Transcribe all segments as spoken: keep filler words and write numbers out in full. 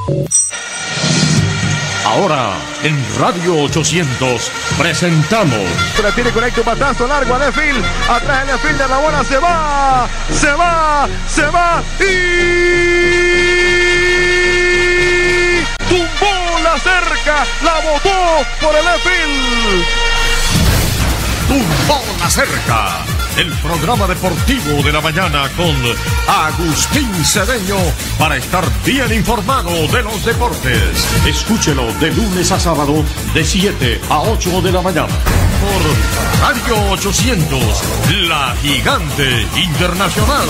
Ahora, en Radio ochocientos, presentamos... La tiene correcto, un batazo largo a Lefil. Atrás el Lefil de la bola, se va, se va, se va y... tumbó la cerca, la botó por el Lefil. Tumbó la cerca. El programa deportivo de la mañana con Agustín Cedeño para estar bien informado de los deportes. Escúchelo de lunes a sábado de siete a ocho de la mañana por Radio ochocientos, la gigante internacional.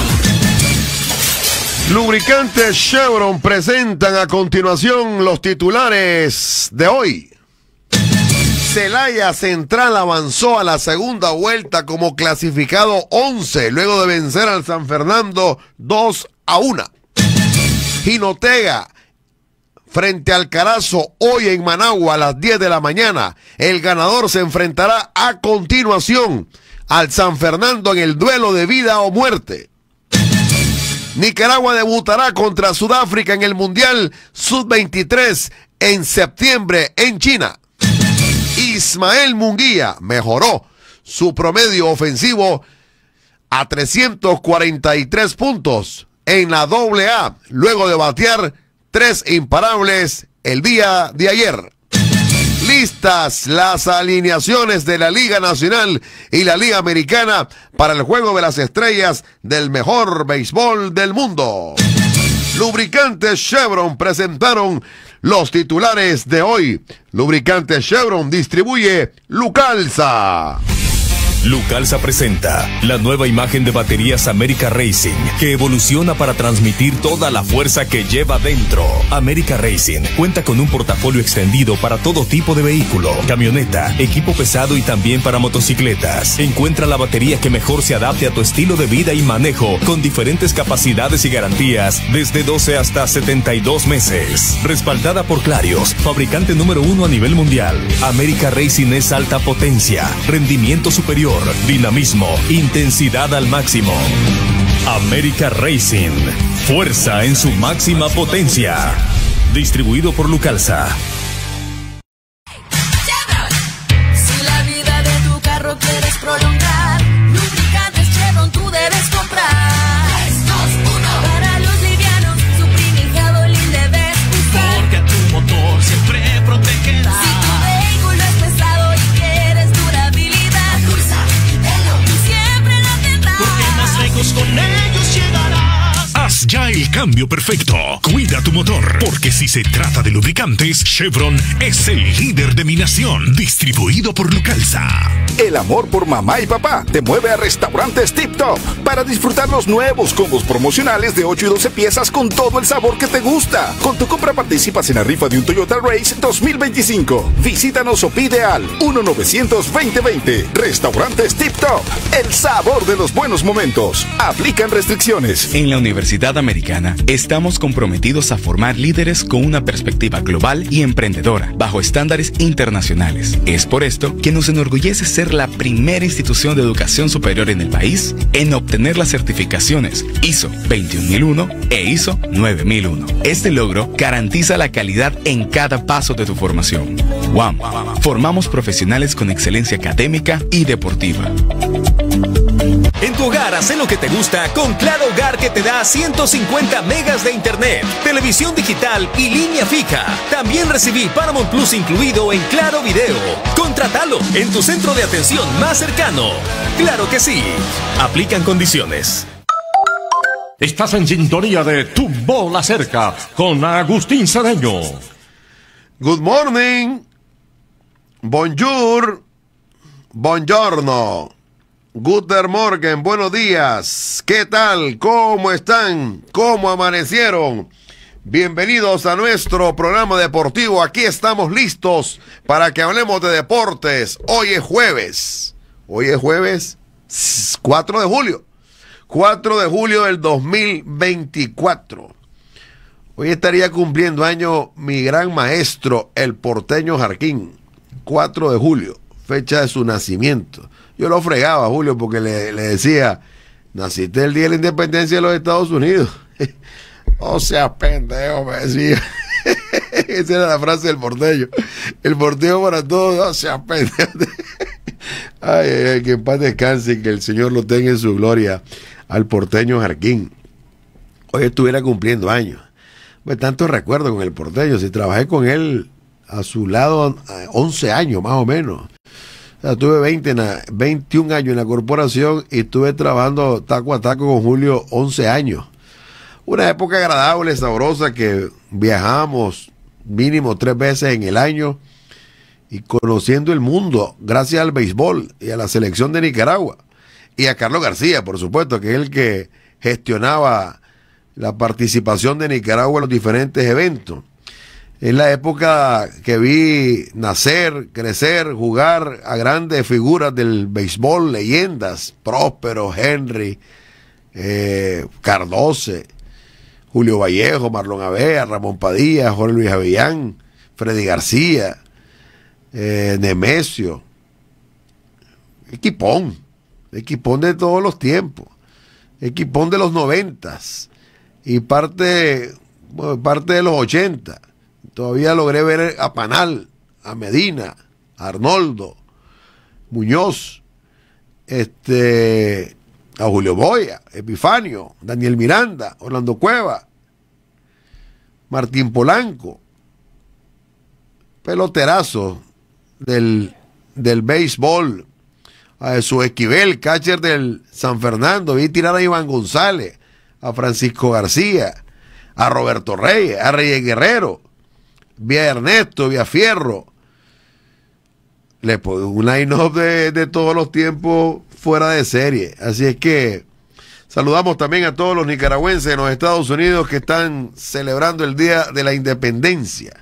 Lubricantes Chevron presentan a continuación los titulares de hoy. Celaya Central avanzó a la segunda vuelta como clasificado once, luego de vencer al San Fernando dos a uno. Jinotega frente al Carazo hoy en Managua a las diez de la mañana. El ganador se enfrentará a continuación al San Fernando en el duelo de vida o muerte. Nicaragua debutará contra Sudáfrica en el Mundial sub veintitrés en septiembre en China. Ismael Munguía mejoró su promedio ofensivo a trescientos cuarenta y tres puntos en la doble A, luego de batear tres imparables el día de ayer. Listas las alineaciones de la Liga Nacional y la Liga Americana para el Juego de las Estrellas del mejor béisbol del mundo. Lubricantes Chevron presentaron los titulares de hoy. Lubricantes Chevron distribuye Lucalza. Lucalza presenta la nueva imagen de baterías America Racing, que evoluciona para transmitir toda la fuerza que lleva dentro. America Racing cuenta con un portafolio extendido para todo tipo de vehículo, camioneta, equipo pesado y también para motocicletas. Encuentra la batería que mejor se adapte a tu estilo de vida y manejo, con diferentes capacidades y garantías desde doce hasta setenta y dos meses. Respaldada por Clarios, fabricante número uno a nivel mundial. America Racing es alta potencia, rendimiento superior, dinamismo, intensidad al máximo. America Racing, fuerza en su máxima potencia. Distribuido por Lucalza. Si la vida de tu carro quieres prolongar, lubricantes Chevron tú debes comprar. tres, dos, uno. Para los livianos, suprime y javelin debes usar. Porque a tu motor siempre protegerá. Si tu vehículo es pesado y quieres durabilidad, Pulsa y Velo, tú siempre lo tendrás. Porque más lejos con ellos llegarás. Haz ya el cambio perfecto. Cuida tu motor, porque si se trata de lubricantes, Chevron es el líder de mi nación. Distribuido por Lucalza. El amor por mamá y papá te mueve a Restaurantes Tip Top para disfrutar los nuevos combos promocionales de ocho y doce piezas con todo el sabor que te gusta. Con tu compra participas en la rifa de un Toyota Race dos mil veinticinco. Visítanos o pide al uno novecientos veinte veinte. Restaurantes Tip Top, el sabor de los buenos momentos. Aplican restricciones. En la Universidad Americana estamos comprometidos a formar líderes con una perspectiva global y emprendedora, bajo estándares internacionales. Es por esto que nos enorgullece ser la primera institución de educación superior en el país en obtener las certificaciones I S O veintiún mil uno e I S O nueve mil uno. Este logro garantiza la calidad en cada paso de tu formación. U A M, formamos profesionales con excelencia académica y deportiva. En tu hogar, haz lo que te gusta con Claro Hogar, que te da ciento cincuenta megas de internet, televisión digital y línea fija. También recibí Paramount Plus incluido en Claro Video. Contrátalo en tu centro de atención más cercano. ¡Claro que sí! Aplican condiciones. Estás en sintonía de Tumbó la Cerca con Agustín Cedeño. Good morning. Bonjour. Buongiorno. Guten Morgen, buenos días. ¿Qué tal? ¿Cómo están? ¿Cómo amanecieron? Bienvenidos a nuestro programa deportivo. Aquí estamos listos para que hablemos de deportes. Hoy es jueves. Hoy es jueves cuatro de julio. cuatro de julio del dos mil veinticuatro. Hoy estaría cumpliendo año mi gran maestro, el porteño Jarquín. cuatro de julio, fecha de su nacimiento. Yo lo fregaba, Julio, porque le, le decía, naciste el día de la independencia de los Estados Unidos. O sea, pendejo, me decía. Esa era la frase del porteño. El porteño para todos, no se apende. Ay, ay, ay, que en paz descanse y que el Señor lo tenga en su gloria al porteño Jarquín. Hoy estuviera cumpliendo años. Pues tantos recuerdos con el porteño. Si trabajé con él a su lado once años más o menos. O sea, tuve veinte, veintiún años en la corporación y estuve trabajando taco a taco con Julio once años. Una época agradable, sabrosa, que viajamos mínimo tres veces en el año y conociendo el mundo gracias al béisbol y a la selección de Nicaragua. Y a Carlos García, por supuesto, que es el que gestionaba la participación de Nicaragua en los diferentes eventos. Es la época que vi nacer, crecer, jugar a grandes figuras del béisbol, leyendas, Próspero, Henry, eh, Cardoce, Julio Vallejo, Marlon Avea, Ramón Padilla, Jorge Luis Avellán, Freddy García, eh, Nemesio, equipón, equipón de todos los tiempos, equipón de los noventas y parte, bueno, parte de los ochenta. Todavía logré ver a Panal, a Medina, a Arnoldo, Muñoz, este, a Julio Boya, Epifanio, Daniel Miranda, Orlando Cueva, Martín Polanco, peloterazo del, del béisbol, a Jesús Esquivel, catcher del San Fernando. Vi tirar a Iván González, a Francisco García, a Roberto Reyes, a Reyes Guerrero, vi a Ernesto, vi a Fierro. Le pongo un line-up de, de todos los tiempos fuera de serie. Así es que saludamos también a todos los nicaragüenses en los Estados Unidos que están celebrando el Día de la Independencia.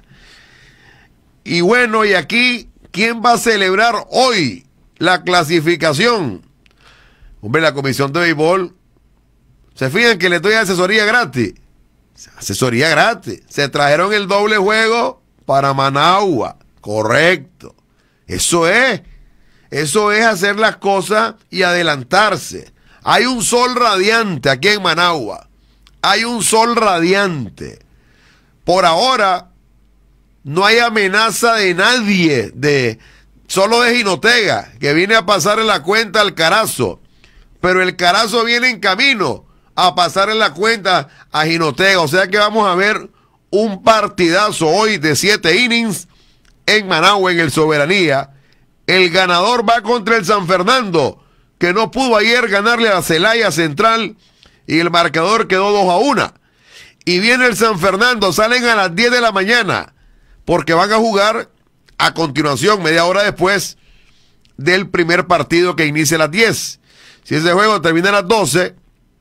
Y bueno, y aquí, ¿quién va a celebrar hoy la clasificación? Hombre, la Comisión de Béisbol. ¿Se fijan que le doy asesoría gratis? Asesoría gratis. Se trajeron el doble juego para Managua. Correcto. Eso es. Eso es hacer las cosas y adelantarse. Hay un sol radiante aquí en Managua. Hay un sol radiante. Por ahora no hay amenaza de nadie, de solo de Jinotega, que viene a pasar en la cuenta al Carazo. Pero el Carazo viene en camino a pasar en la cuenta a Jinotega. O sea que vamos a ver un partidazo hoy de siete innings en Managua, en el Soberanía. El ganador va contra el San Fernando, que no pudo ayer ganarle a la Celaya Central y el marcador quedó dos a uno. Y viene el San Fernando, salen a las diez de la mañana, porque van a jugar a continuación, media hora después del primer partido que inicia a las diez. Si ese juego termina a las doce,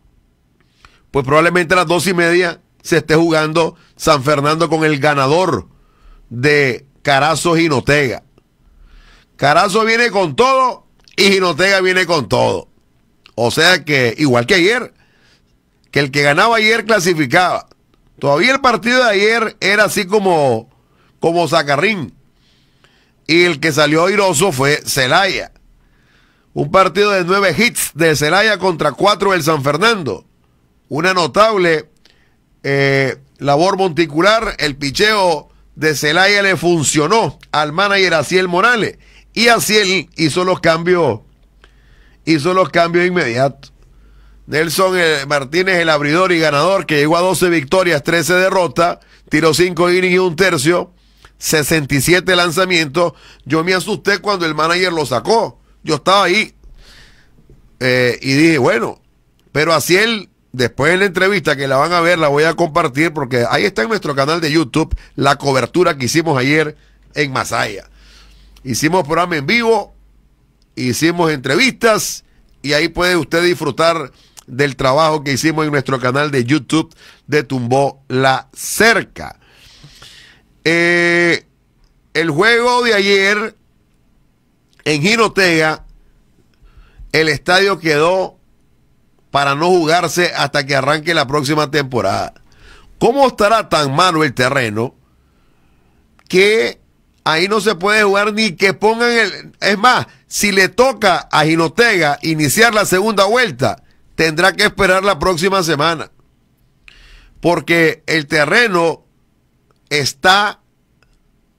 pues probablemente a las dos y media se esté jugando San Fernando con el ganador de Carazo Jinotega. Carazo viene con todo y Jinotega viene con todo. O sea que, igual que ayer, que el que ganaba ayer clasificaba. Todavía el partido de ayer era así como, como Zacarrín. Y el que salió airoso fue Celaya. Un partido de nueve hits de Celaya contra cuatro del San Fernando. Una notable eh, labor monticular. El picheo de Celaya le funcionó al manager Aciel Morales. Y Aciel hizo los cambios, hizo los cambios inmediatos. Nelson eh, Martínez, el abridor y ganador, que llegó a doce victorias, trece derrotas, tiró cinco innings y un tercio, sesenta y siete lanzamientos. Yo me asusté cuando el manager lo sacó. Yo estaba ahí eh, y dije, bueno, pero Aciel, después en la entrevista que la van a ver, la voy a compartir porque ahí está en nuestro canal de YouTube la cobertura que hicimos ayer en Masaya. Hicimos programa en vivo, hicimos entrevistas y ahí puede usted disfrutar del trabajo que hicimos en nuestro canal de YouTube de Tumbó la Cerca. Eh, el juego de ayer en Jinotega, el estadio quedó para no jugarse hasta que arranque la próxima temporada. ¿Cómo estará tan malo el terreno que ahí no se puede jugar ni que pongan el... Es más, si le toca a Jinotega iniciar la segunda vuelta, tendrá que esperar la próxima semana. Porque el terreno está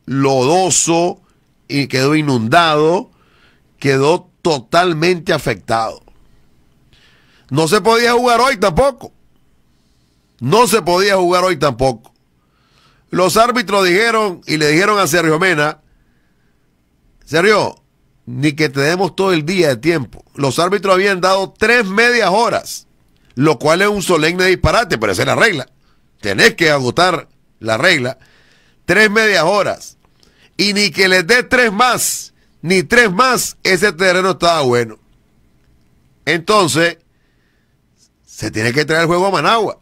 lodoso y quedó inundado, quedó totalmente afectado. No se podía jugar hoy tampoco. No se podía jugar hoy tampoco. Los árbitros dijeron y le dijeron a Sergio Mena, Sergio, ni que te demos todo el día de tiempo. Los árbitros habían dado tres medias horas, lo cual es un solemne disparate, pero esa es la regla. Tenés que agotar la regla. Tres medias horas. Y ni que les dé tres más, ni tres más, ese terreno estaba bueno. Entonces, se tiene que traer el juego a Managua.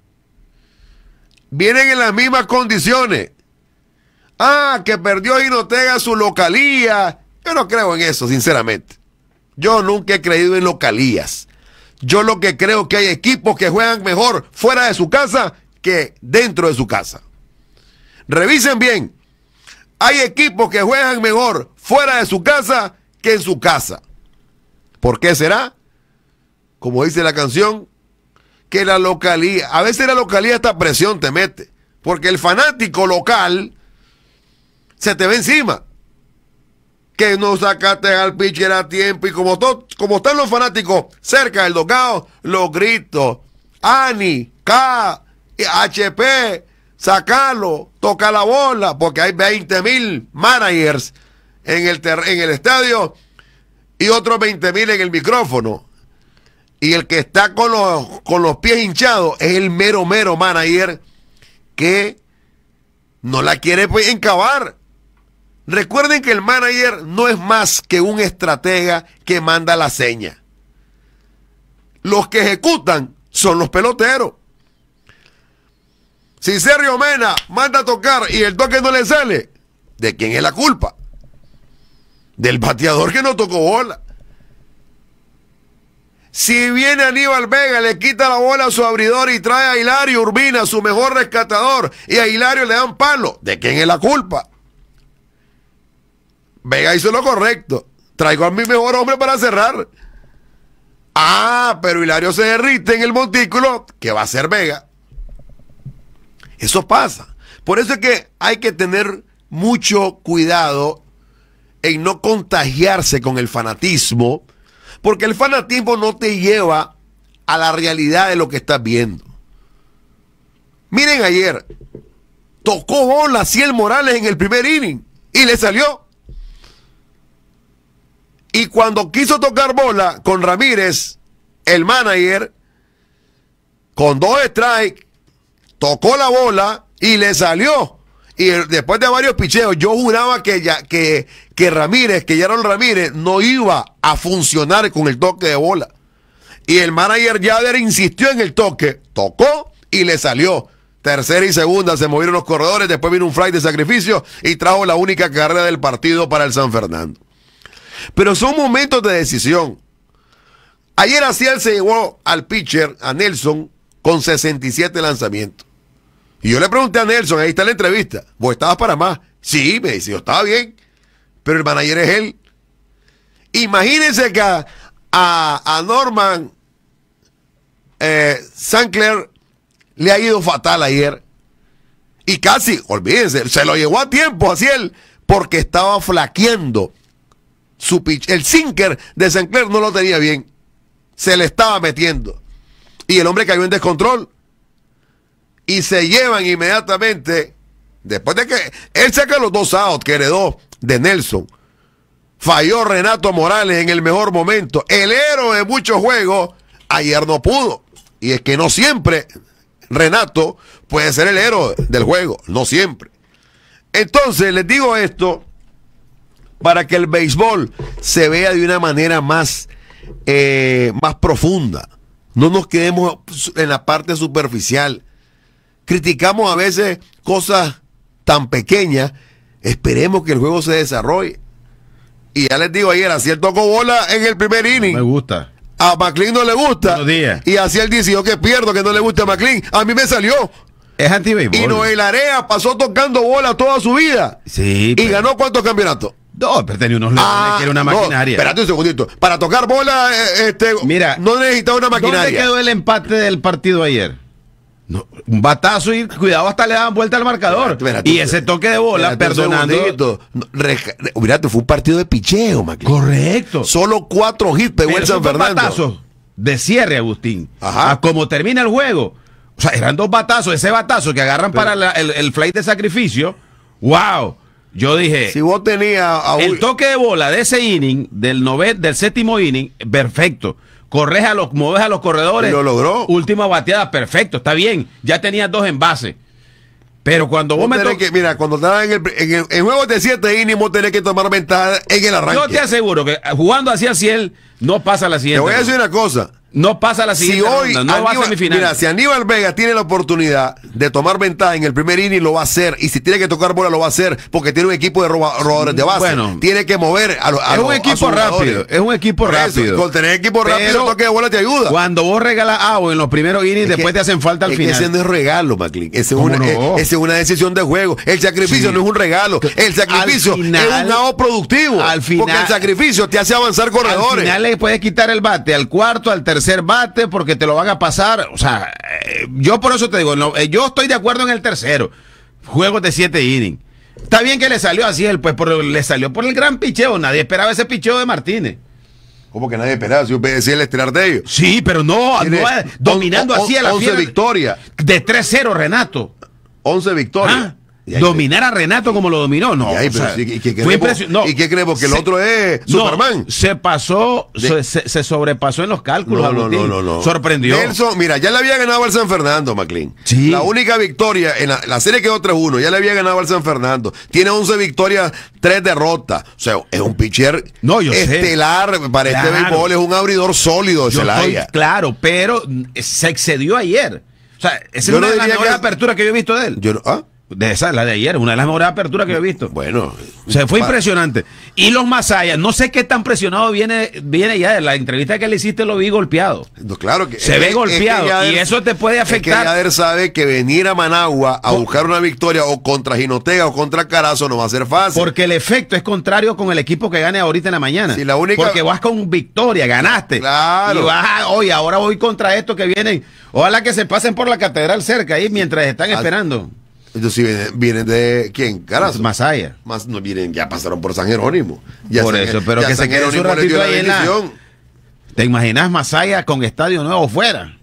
Vienen en las mismas condiciones. Ah, que perdió Jinotega su localía. Yo no creo en eso, sinceramente. Yo nunca he creído en localías. Yo lo que creo que hay equipos que juegan mejor fuera de su casa que dentro de su casa. Revisen bien. Hay equipos que juegan mejor fuera de su casa que en su casa. ¿Por qué será? Como dice la canción, que la localía, a veces la localía esta presión te mete, porque el fanático local se te ve encima. Que no sacaste al pitcher a tiempo y como, todo, como están los fanáticos cerca del dugout, los gritos, Ani, K, H P, sacalo, toca la bola, porque hay veinte mil managers en el, en el estadio y otros veinte mil en el micrófono. Y el que está con los, con los pies hinchados es el mero, mero manager que no la quiere pues, encavar. Recuerden que el manager no es más que un estratega que manda la seña. Los que ejecutan son los peloteros. Si Sergio Mena manda a tocar y el toque no le sale, ¿de quién es la culpa? Del bateador que no tocó bola. Si viene Aníbal Vega, le quita la bola a su abridor y trae a Hilario Urbina, su mejor rescatador, y a Hilario le dan palo, ¿de quién es la culpa? Vega hizo lo correcto. Traigo a mi mejor hombre para cerrar. Ah, pero Hilario se derrite en el montículo. ¿Qué va a hacer Vega? Eso pasa. Por eso es que hay que tener mucho cuidado en no contagiarse con el fanatismo, porque el fanatismo no te lleva a la realidad de lo que estás viendo. Miren ayer, tocó bola Ciel Morales en el primer inning y le salió. Y cuando quiso tocar bola con Ramírez, el manager, con dos strikes, tocó la bola y le salió. Y después de varios picheos, yo juraba que, ya, que, que Ramírez, que Yaron Ramírez, no iba a funcionar con el toque de bola. Y el manager Yader insistió en el toque, tocó y le salió. Tercera y segunda se movieron los corredores, después vino un fly de sacrificio y trajo la única carrera del partido para el San Fernando. Pero son momentos de decisión. Ayer Aciel se llevó al pitcher, a Nelson, con sesenta y siete lanzamientos. Y yo le pregunté a Nelson, ahí está la entrevista, ¿vos estabas para más? Sí, me dice, yo estaba bien, pero el manager es él. Imagínense que a, a, a Norman eh, Sancler le ha ido fatal ayer. Y casi, olvídense, se lo llevó a tiempo Aciel porque estaba flaqueando. Su pitch, el sinker de Sancler no lo tenía bien. Se le estaba metiendo. Y el hombre cayó en descontrol. Y se llevan inmediatamente, después de que él saca los dos outs que heredó de Nelson. Falló Renato Morales en el mejor momento. El héroe de muchos juegos, ayer no pudo. Y es que no siempre Renato puede ser el héroe del juego. No siempre. Entonces, les digo esto para que el béisbol se vea de una manera más, eh, más profunda. No nos quedemos en la parte superficial. Criticamos a veces cosas tan pequeñas. Esperemos que el juego se desarrolle. Y ya les digo ayer, Aciel tocó bola en el primer inning. Me gusta. A McLean no le gusta. Buenos días. Y Aciel dice, yo que pierdo que no le guste a McLean. A mí me salió. Es anti-béisbol. Y Noel Area pasó tocando bola toda su vida. Sí. Y pero... ganó ¿cuántos campeonatos? No, pero tenía unos leones Ah, que era una no, maquinaria. espérate un segundito. Para tocar bola, eh, este, Mira, no necesitaba una maquinaria. ¿Dónde quedó el empate del partido ayer? No, un batazo y cuidado, hasta le daban vuelta al marcador. Espera, espera, y tú- ese toque de bola, espérate un perdonando. segundito. No, reja- re- Mirá, fue un partido de picheo, Maclin. Correcto. Solo cuatro hits pegó Pero el esos San dos Fernando. batazos de cierre, Agustín. Ajá. A como termina el juego. O sea, eran dos batazos. Ese batazo que agarran para la- el, el flight de sacrificio. ¡Wow! Yo dije. Si vos tenías a un- El toque de bola de ese inning, del nove, del séptimo inning, perfecto. Corres a los, moves a los corredores. Y lo logró. Última bateada, perfecto, está bien. Ya tenías dos en base. Pero cuando vos, vos me tenés to- que, mira, cuando estás en, el, en, el- en juegos de siete innings, vos tenés que tomar ventaja en el arranque. yo te aseguro que jugando así así él no pasa a la Te siguiente. voy a decir ronda. una cosa. No pasa a la Si siguiente hoy, ronda, no va a Aníbal, semifinal. mira, si Aníbal Vega tiene la oportunidad de tomar ventaja en el primer inning, lo va a hacer. Y si tiene que tocar bola, lo va a hacer. Porque tiene un equipo de roba- robadores de base. Bueno, tiene que mover a, los a es los- un a equipo sus jugadores. rápido, es un equipo Por eso, rápido. con tener equipo rápido, Pero el toque de bola te ayuda. Cuando vos regalas agua en los primeros innings, Es después que- te hacen falta al es final. Que ese no es regalo, Maclin. Ese es, ¿Cómo una, no? es, ese es una decisión de juego. El sacrificio Sí. no es un regalo. El sacrificio Al final- es un lado productivo. al final- porque el sacrificio te hace avanzar Al corredores. final le puedes quitar el bate al cuarto, al tercer bate, porque te lo van a pasar. O sea, eh, yo por eso te digo, no, eh, yo estoy de acuerdo en el tercero. Juegos de siete innings. Está bien que le salió así él, pues pero le salió por el gran picheo. Nadie esperaba ese picheo de Martínez. Como que nadie esperaba. Si yo decía el estelar de ellos. Sí, pero no, Tiene no eh, dominando on- así a la once fiera. victorias. De tres cero, Renato. once victorias. Ah, Y ahí- dominar a Renato como lo dominó, no. y ahí, o pero sea, sí, ¿y qué fue creemos? impresionante. ¿Y qué creemos? Que el Se- otro es no, Superman. se pasó, De- se, se sobrepasó en los cálculos. No, no, Agustín. no, no, no. Sorprendió. Nelson, mira, ya le había ganado al San Fernando, Maclin. Sí. La única victoria, en la, la serie quedó tres uno, ya le había ganado al San Fernando. Tiene once victorias, tres derrotas. O sea, es un pitcher No, yo sé. estelar para este Claro. béisbol, es un abridor sólido de Yo estoy Celaya. claro, pero se excedió ayer. O sea, esa es Yo una no de las diría mejores que- aperturas que yo he visto de él. Yo no- ¿ah? De esa, la de ayer, una de las mejores aperturas que yo he visto. Bueno. O sea, fue pa- impresionante. Y los Masayas, no sé qué tan presionado viene, viene ya. De la entrevista que le hiciste lo vi golpeado. No, claro que Se es- ve es golpeado, que Yader- y eso te puede es que afectar. Yader sabe que venir a Managua a Por- buscar una victoria o contra Jinotega o contra Carazo no va a ser fácil. Porque el efecto es contrario con el equipo que gane ahorita en la mañana. Sí, la única- Porque vas con victoria, ganaste. Claro. Y vas, a- oye, ahora voy contra estos que vienen. Ojalá que se pasen por la catedral cerca ahí mientras están Ah, esperando. Entonces sí, vienen, vienen de ¿quién? Carazo. Masaya. Más no vienen, ya pasaron por San Jerónimo. Ya Por San- eso, pero ya que se San quede su Jerónimo les dio ratito la ahí en la- bendición. ¿Te imaginas Masaya con estadio nuevo fuera?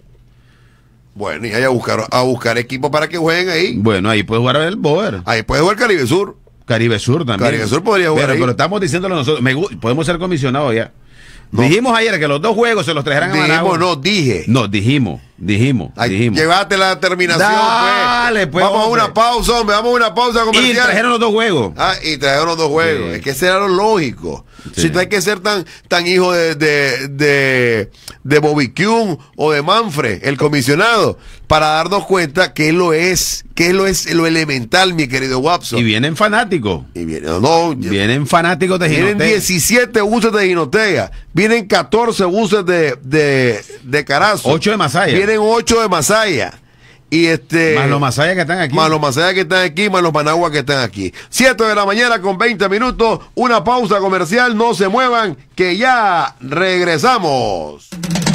Bueno, y ahí a buscar, a buscar equipo para que jueguen ahí. Bueno, ahí puede jugar el Boer. Ahí puede jugar Caribe Sur. Caribe Sur también. Caribe Sur podría jugar pero, ahí. pero estamos diciéndolo nosotros. Me gu- podemos ser comisionados ya. No. Dijimos ayer que los dos juegos se los trajeran a Managua. Dijimos, no, dije. No, dijimos, dijimos, Ay, dijimos. llévate la terminación, Dale, pues, Vamos a hombre. una pausa, hombre. Vamos a una pausa Y comercial. trajeron los dos juegos. Ah, y trajeron los dos juegos. Sí. Es que ese era lo lógico. Sí. Si no hay que ser tan, tan hijo de, de, de, de Bobby Kuhn o de Manfred, el comisionado, para darnos cuenta que él lo es, que él lo es lo elemental, mi querido Watson. Y vienen fanáticos. Y viene, no, Vienen fanáticos de vienen Jinotega. diecisiete buses de Jinotega, vienen catorce buses de, de, de Carazo, ocho de Masaya. vienen ocho de Masaya. Y este. Más los Masaya que están aquí. Más los Masaya que están aquí, más los Managua que están aquí. siete de la mañana con veinte minutos. Una pausa comercial. No se muevan, que ya regresamos.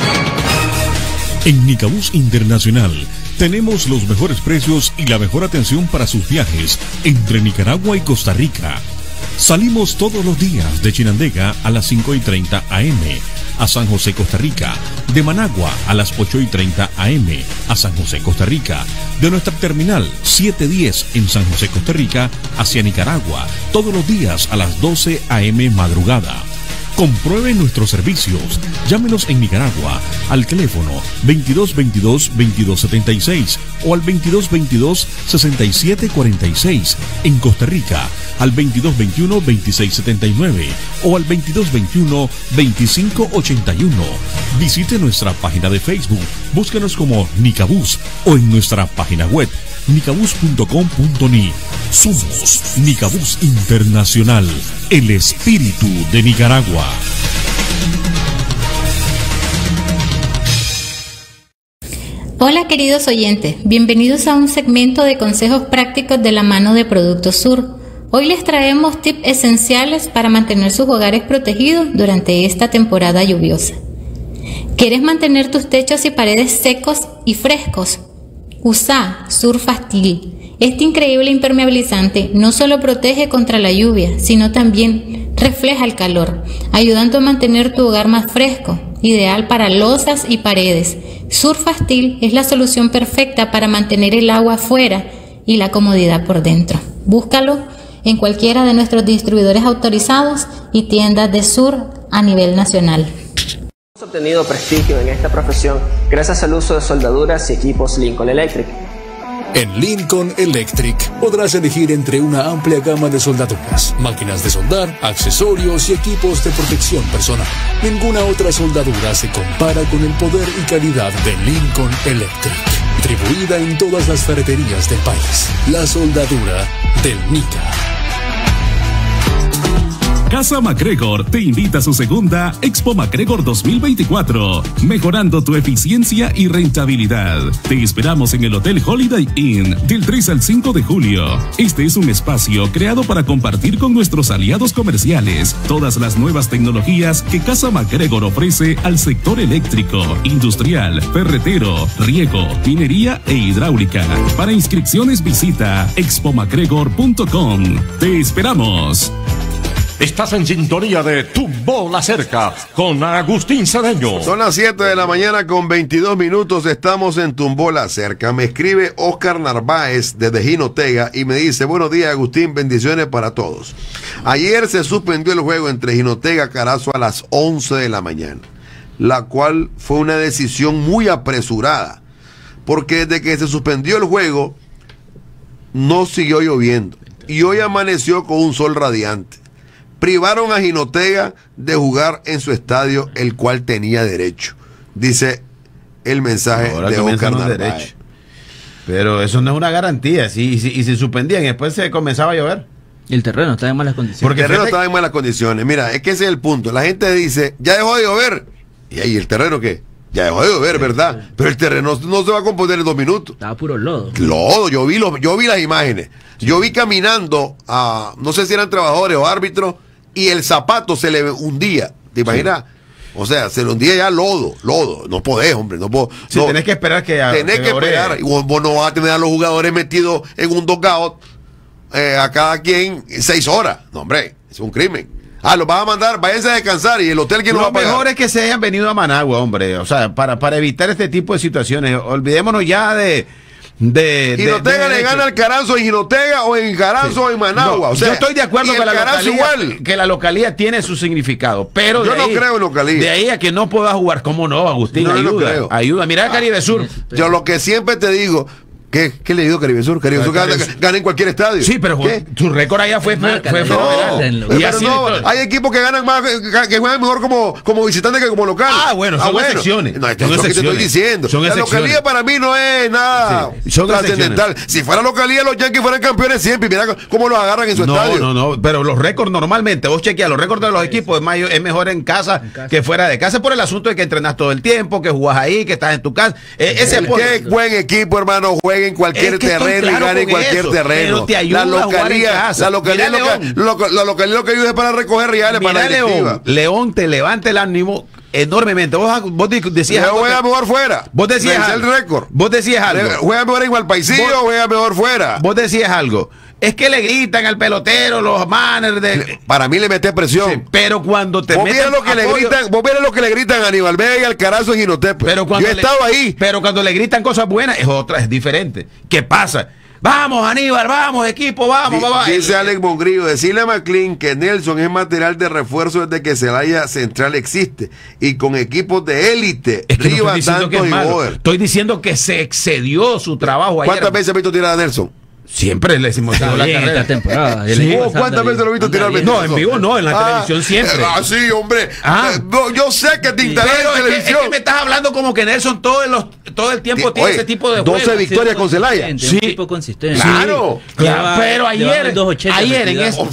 En Nicabús Internacional tenemos los mejores precios y la mejor atención para sus viajes entre Nicaragua y Costa Rica. Salimos todos los días de Chinandega a las cinco y treinta a eme a San José, Costa Rica, de Managua a las ocho y treinta a eme a San José, Costa Rica, de nuestra terminal siete diez en San José, Costa Rica, hacia Nicaragua, todos los días a las doce a eme madrugada. Compruebe nuestros servicios. Llámenos en Nicaragua al teléfono veintidós veintidós veintidós setenta y seis o al veintidós veintidós sesenta y siete cuarenta y seis. En Costa Rica al veintidós veintiuno veintiséis setenta y nueve o al veintidós veintiuno veinticinco ochenta y uno. Visite nuestra página de Facebook. Búsquenos como Nicabús o en nuestra página web nicabús punto com punto ni. Somos Nicabús Internacional, el espíritu de Nicaragua. Hola queridos oyentes, bienvenidos a un segmento de consejos prácticos de la mano de Productos Sur. Hoy les traemos tips esenciales para mantener sus hogares protegidos durante esta temporada lluviosa. ¿Quieres mantener tus techos y paredes secos y frescos? Usa Surfastil. Este increíble impermeabilizante no solo protege contra la lluvia, sino también refleja el calor, ayudando a mantener tu hogar más fresco, ideal para losas y paredes. Surfastil es la solución perfecta para mantener el agua afuera y la comodidad por dentro. Búscalo en cualquiera de nuestros distribuidores autorizados y tiendas de Sur a nivel nacional. Hemos obtenido prestigio en esta profesión gracias al uso de soldaduras y equipos Lincoln Electric. En Lincoln Electric podrás elegir entre una amplia gama de soldaduras, máquinas de soldar, accesorios y equipos de protección personal. Ninguna otra soldadura se compara con el poder y calidad de Lincoln Electric. Distribuida en todas las ferreterías del país. La soldadura del Nica. Casa MacGregor te invita a su segunda Expo MacGregor dos mil veinticuatro, mejorando tu eficiencia y rentabilidad. Te esperamos en el Hotel Holiday Inn del tres al cinco de julio. Este es un espacio creado para compartir con nuestros aliados comerciales todas las nuevas tecnologías que Casa MacGregor ofrece al sector eléctrico, industrial, ferretero, riego, minería e hidráulica. Para inscripciones visita expo macgregor punto com. Te esperamos. Estás en sintonía de Tumbó la Cerca con Agustín Cedeño. Son las siete de la mañana con veintidós minutos. Estamos en Tumbó la Cerca. Me escribe Oscar Narváez desde Jinotega y me dice: buenos días, Agustín, bendiciones para todos. Ayer se suspendió el juego entre Jinotega y Carazo a las once de la mañana, la cual fue una decisión muy apresurada, porque desde que se suspendió el juego no siguió lloviendo y hoy amaneció con un sol radiante. Privaron a Jinotega de jugar en su estadio, el cual tenía derecho, dice el mensaje Ahora de Oscar Narváez. Derecho. Pero eso no es una garantía. Si, y, si, y si suspendían y después se comenzaba a llover. Y el terreno estaba en malas condiciones. Porque el terreno estaba en malas condiciones. Mira, es que ese es el punto. La gente dice, ya dejó de llover. ¿Y ahí el terreno qué? Ya dejó de llover, ¿verdad? Pero el terreno no se va a componer en dos minutos. Estaba puro lodo. Lodo, yo vi, los, yo vi las imágenes. Yo vi caminando a, no sé si eran trabajadores o árbitros, y el zapato se le hundía. ¿Te imaginas? Sí. O sea, se le hundía ya lodo, lodo. No podés, hombre, no puedo. Sí, no, tenés que esperar que... Tenés que, que esperar. Y vos, vos no vas a tener a los jugadores metidos en un dugout eh, a cada quien seis horas. No, hombre, es un crimen. Ah, los vas a mandar, váyanse a descansar y el hotel que no va a pagar. Lo mejor es que se hayan venido a Managua, hombre. O sea, para, para evitar este tipo de situaciones. Olvidémonos ya de... De, Jinotega de, de le gana al Carazo en Jinotega o en Carazo sí. o en Managua. No, o sea, yo estoy de acuerdo que la, localía, igual. que la localía tiene su significado, pero yo de no ahí, creo en localía. De ahí a que no pueda jugar, ¿cómo no, Agustín? No, ayuda, no creo. ayuda. Mira a Caribe Sur. Yo lo que siempre te digo, ¿qué, qué le digo Caribe Sur? Caribe Sur gana, gana en cualquier estadio. Sí, pero ¿qué? Tu récord allá fue, fue, fue fenomenal. No, pero no, hay equipos que ganan más, que juegan mejor como, como visitantes que como local. Ah, bueno, son ah, bueno. excepciones. No, son es lo que te estoy diciendo. Son la localía para mí no es nada sí, trascendental. Si fuera localía, los Yankees fueran campeones siempre. Mira cómo los agarran en su no, estadio. No, no, no. Pero los récords normalmente, vos chequeas, los récords de los equipos es, mayor, es mejor en casa, en casa que fuera de casa por el asunto de que entrenas todo el tiempo, que jugás ahí, que estás en tu casa. Eh, ese el, qué buen equipo, hermano. Juega en cualquier terreno. Claro, y gana en cualquier eso, terreno. La localía, la localía, lo que, lo, la localía lo que ayuda es para recoger reales para la León, León te levanta el ánimo enormemente. Vos, vos decías algo. Juega que, mejor fuera. Vos decías algo. el récord. Vos decías algo. Juega mejor en Valpaisillo, juega mejor fuera. Vos decías algo. Es que le gritan al pelotero los manners de... Para mí le mete presión. Sí, pero cuando te vos meten lo que le gritan, vos vieras lo que le gritan a Aníbal Vega y al Carazo en Jinotega. Pero cuando yo he le, estado ahí. Pero cuando le gritan cosas buenas es otra, es diferente. ¿Qué pasa? Vamos, Aníbal, vamos, equipo, vamos, D vamos. Dice Alex Mongrillo, decirle a McLean que Nelson es material de refuerzo desde que Celaya Central existe y con equipos de élite, es que Rivas, no Santos y Boer. Estoy diciendo que se excedió su trabajo ayer. ¿Cuántas veces has visto tirar a Nelson? Siempre le decimos la carrera. Esta temporada. Sí. Oh, ¿cuántas veces lo he visto tirar? No, en vivo no, en la ah, televisión siempre. Ah, sí, hombre. Ah. No, yo sé que te interesa en televisión. Es que, es que me estás hablando como que Nelson todo, los, todo el tiempo sí, tiene oye, ese tipo de doce juegos. victorias con Celaya. Sí. Un tipo consistente. Claro. Sí. Claro. Pero ayer, ayer en, ese,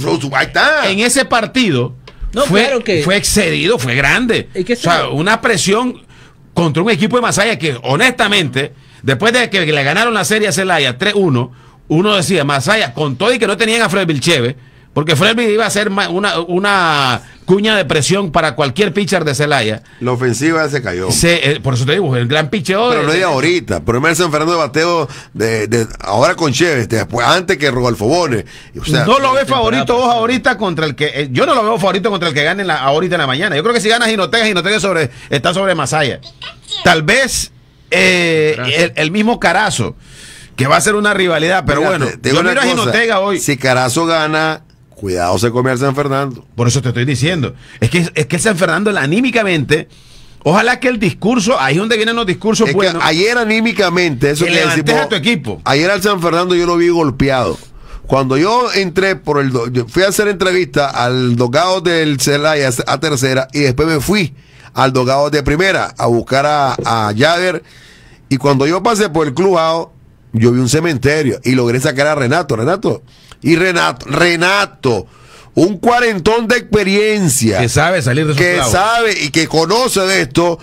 en ese partido no, fue, claro que, fue excedido, fue grande. O sea, una presión contra un equipo de Masaya que, honestamente, después de que le ganaron la serie a Celaya tres uno, uno decía, Masaya, con todo y que no tenían a Fred Vilcheve, porque Fred iba a ser una, una cuña de presión para cualquier pitcher de Celaya. La ofensiva se cayó. Se, eh, por eso te digo, el gran picheo. Pero de, no es de de, ahorita. Pero el San Fernando de bateo de, de ahora con Chévez, después antes que Rodolfo Bones. O sea, no lo ve favorito vos ahorita contra el que. Eh, yo no lo veo favorito contra el que gane en la, ahorita en la mañana. Yo creo que si gana Jinotega, Jinotega sobre, está sobre Masaya. Tal vez eh, el, el mismo Carazo, que va a ser una rivalidad, pero Mira, bueno, te, te digo yo una miro a cosa, Jinotega hoy. Si Carazo gana, cuidado, se come al San Fernando. Por eso te estoy diciendo. Es que, es que el San Fernando, anímicamente, ojalá que el discurso, ahí es donde vienen los discursos es buenos. Que ayer anímicamente, eso que que levantes decimos, a tu equipo. Ayer al San Fernando yo lo vi golpeado. Cuando yo entré por el, yo fui a hacer entrevista al dogado del Celaya a tercera y después me fui al dogado de primera a buscar a, a Yader, y cuando yo pasé por el clubado yo vi un cementerio y logré sacar a Renato, Renato, y Renato, Renato, un cuarentón de experiencia. Que sabe salir de esos Que clavos. sabe y que conoce de esto,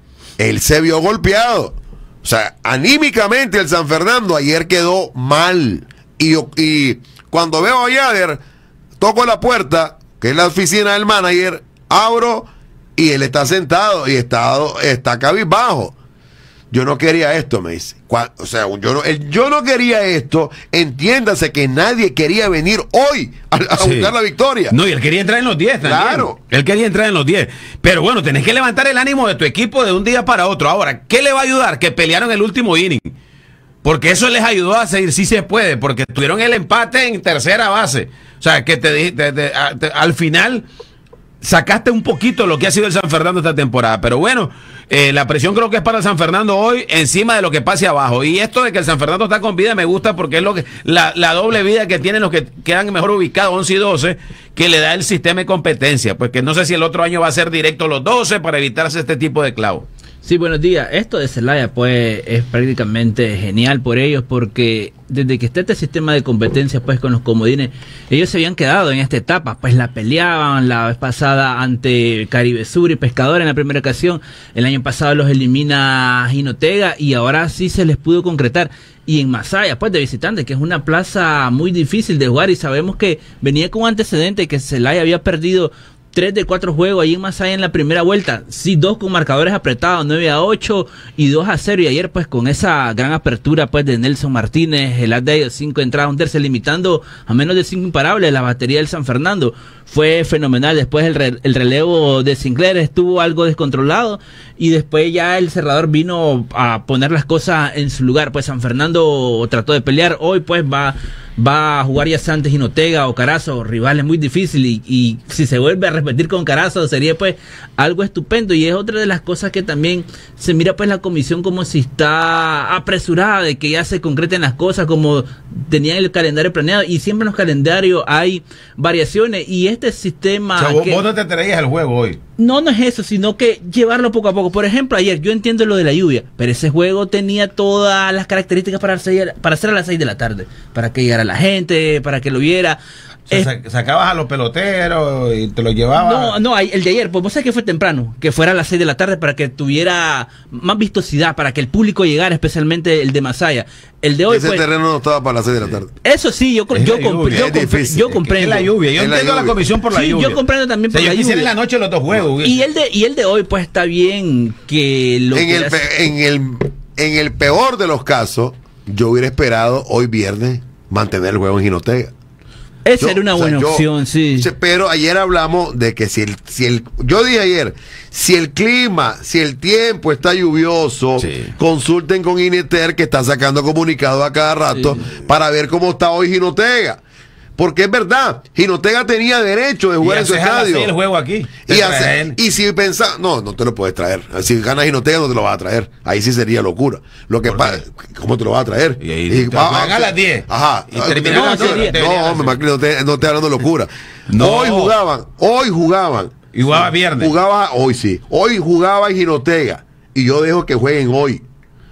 él se vio golpeado. O sea, anímicamente el San Fernando ayer quedó mal. Y, y cuando veo a Yader, toco la puerta, que es la oficina del manager, abro y él está sentado y está, está cabizbajo. Yo no quería esto, me dice. O sea, yo no, el, yo no quería esto. Entiéndase que nadie quería venir hoy a, a sí. buscar la victoria. No, y él quería entrar en los diez también. Claro. Él quería entrar en los diez. Pero bueno, tenés que levantar el ánimo de tu equipo de un día para otro. Ahora, ¿qué le va a ayudar? Que pelearon el último inning. Porque eso les ayudó a seguir, sí se puede, porque tuvieron el empate en tercera base. O sea, que te, te, te, te al final sacaste un poquito lo que ha sido el San Fernando esta temporada. Pero bueno, eh, la presión creo que es para el San Fernando hoy encima de lo que pase abajo. Y esto de que el San Fernando está con vida me gusta porque es lo que la, la doble vida que tienen los que quedan mejor ubicados, once y doce, que le da el sistema de competencia. Pues que no sé si el otro año va a ser directo los doce para evitarse este tipo de clavos. Sí, buenos días. Esto de Celaya pues es prácticamente genial por ellos porque desde que está este sistema de competencia pues con los comodines, ellos se habían quedado en esta etapa, pues la peleaban la vez pasada ante Caribe Sur y Pescador en la primera ocasión, el año pasado los elimina Jinotega y ahora sí se les pudo concretar. Y en Masaya, pues de visitante, que es una plaza muy difícil de jugar y sabemos que venía con un antecedente que Celaya había perdido tres de cuatro juegos ahí en Masaya en la primera vuelta, sí, dos con marcadores apretados, nueve a ocho y dos a cero, y ayer pues con esa gran apertura pues de Nelson Martínez, el ad de ellos, cinco entradas, un tercer, limitando a menos de cinco imparables la batería del San Fernando, fue fenomenal. Después el, re, el relevo de Sinclair estuvo algo descontrolado y después ya el cerrador vino a poner las cosas en su lugar, pues San Fernando trató de pelear, hoy pues va va a jugar ya Santos, Jinotega o Carazo, rivales muy difíciles y, y si se vuelve a repetir con Carazo sería pues algo estupendo y es otra de las cosas que también se mira pues la comisión como si está apresurada de que ya se concreten las cosas como tenían el calendario planeado y siempre en los calendarios hay variaciones y este sistema... O sea, vos, que, vos no te traías el juego hoy. No, no es eso, sino que llevarlo poco a poco. Por ejemplo, ayer yo entiendo lo de la lluvia, pero ese juego tenía todas las características para hacer, para hacer a las seis de la tarde, para que llegara la gente, para que lo viera. O sea, eh, sacabas a los peloteros y te los llevabas. No, no, el de ayer, pues vos sabés que fue temprano, que fuera a las seis de la tarde para que tuviera más vistosidad, para que el público llegara, especialmente el de Masaya. El de hoy, ese pues, terreno no estaba para las seis de la tarde. Eso sí, yo, yo, yo, compre, yo, compre, yo comprendo. Es la lluvia, yo entiendo la, la comisión por la sí, lluvia. Yo comprendo también por o sea, la yo lluvia. en la noche los dos juegos. Y el de, y el de hoy, pues está bien que lo en que el, hace... en el En el peor de los casos, yo hubiera esperado hoy viernes mantener el juego en Jinotega. Esa yo, era una buena o sea, opción, yo, sí. Pero ayer hablamos de que si el, si el, yo dije ayer, si el clima, si el tiempo está lluvioso, sí. consulten con Ineter que está sacando comunicados a cada rato sí. para ver cómo está hoy Jinotega. Porque es verdad, Jinotega tenía derecho de jugar en su estadio. el juego aquí. Y, hace, y si pensás, no, no te lo puedes traer. Si ganas Jinotega no te lo vas a traer. Ahí sí sería locura. Lo que pasa, ¿cómo te lo vas a traer? Y ahí y, te va, a las diez. Ajá. Y terminamos no, no, no, hombre, Macri, no te, no te hablando locura. No. Hoy jugaban, hoy jugaban. Y jugaba viernes. Jugaba hoy sí. Hoy jugaba en Jinotega. Y yo dejo que jueguen hoy.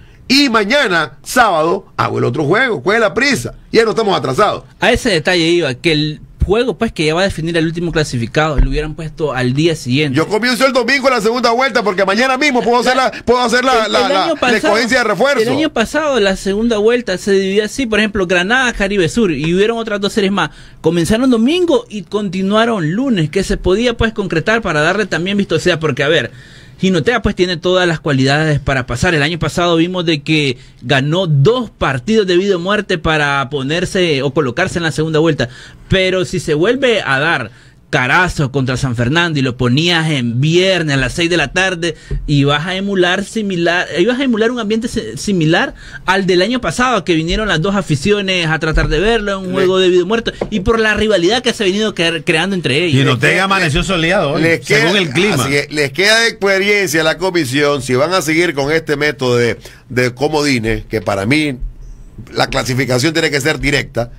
Y mañana, sábado, hago el otro juego, juega la prisa. Ya no estamos atrasados. A ese detalle iba, que el juego pues que ya va a definir el último clasificado lo hubieran puesto al día siguiente. Yo comienzo el domingo la segunda vuelta porque mañana mismo puedo hacer la, puedo hacer la, el, la, el la, año la pasado, escogencia de refuerzo. El año pasado la segunda vuelta se dividió así, por ejemplo, Granada, Caribe Sur, y hubieron otras dos series más. Comenzaron domingo y continuaron lunes, que se podía pues concretar para darle también vistosidad, porque a ver, Jinotega pues tiene todas las cualidades para pasar. El año pasado vimos de que ganó dos partidos de vida o muerte para ponerse o colocarse en la segunda vuelta. Pero si se vuelve a dar Carazo contra San Fernando y lo ponías en viernes a las seis de la tarde y vas a emular similar, ibas a emular un ambiente similar al del año pasado, que vinieron las dos aficiones a tratar de verlo, un juego de vida o muerto, y por la rivalidad que se ha venido cre creando entre ellos. Y Jinotega amaneció soleado hoy, les según queda, el clima. Así que les queda de experiencia a la comisión si van a seguir con este método de, de comodines, que para mí la clasificación tiene que ser directa.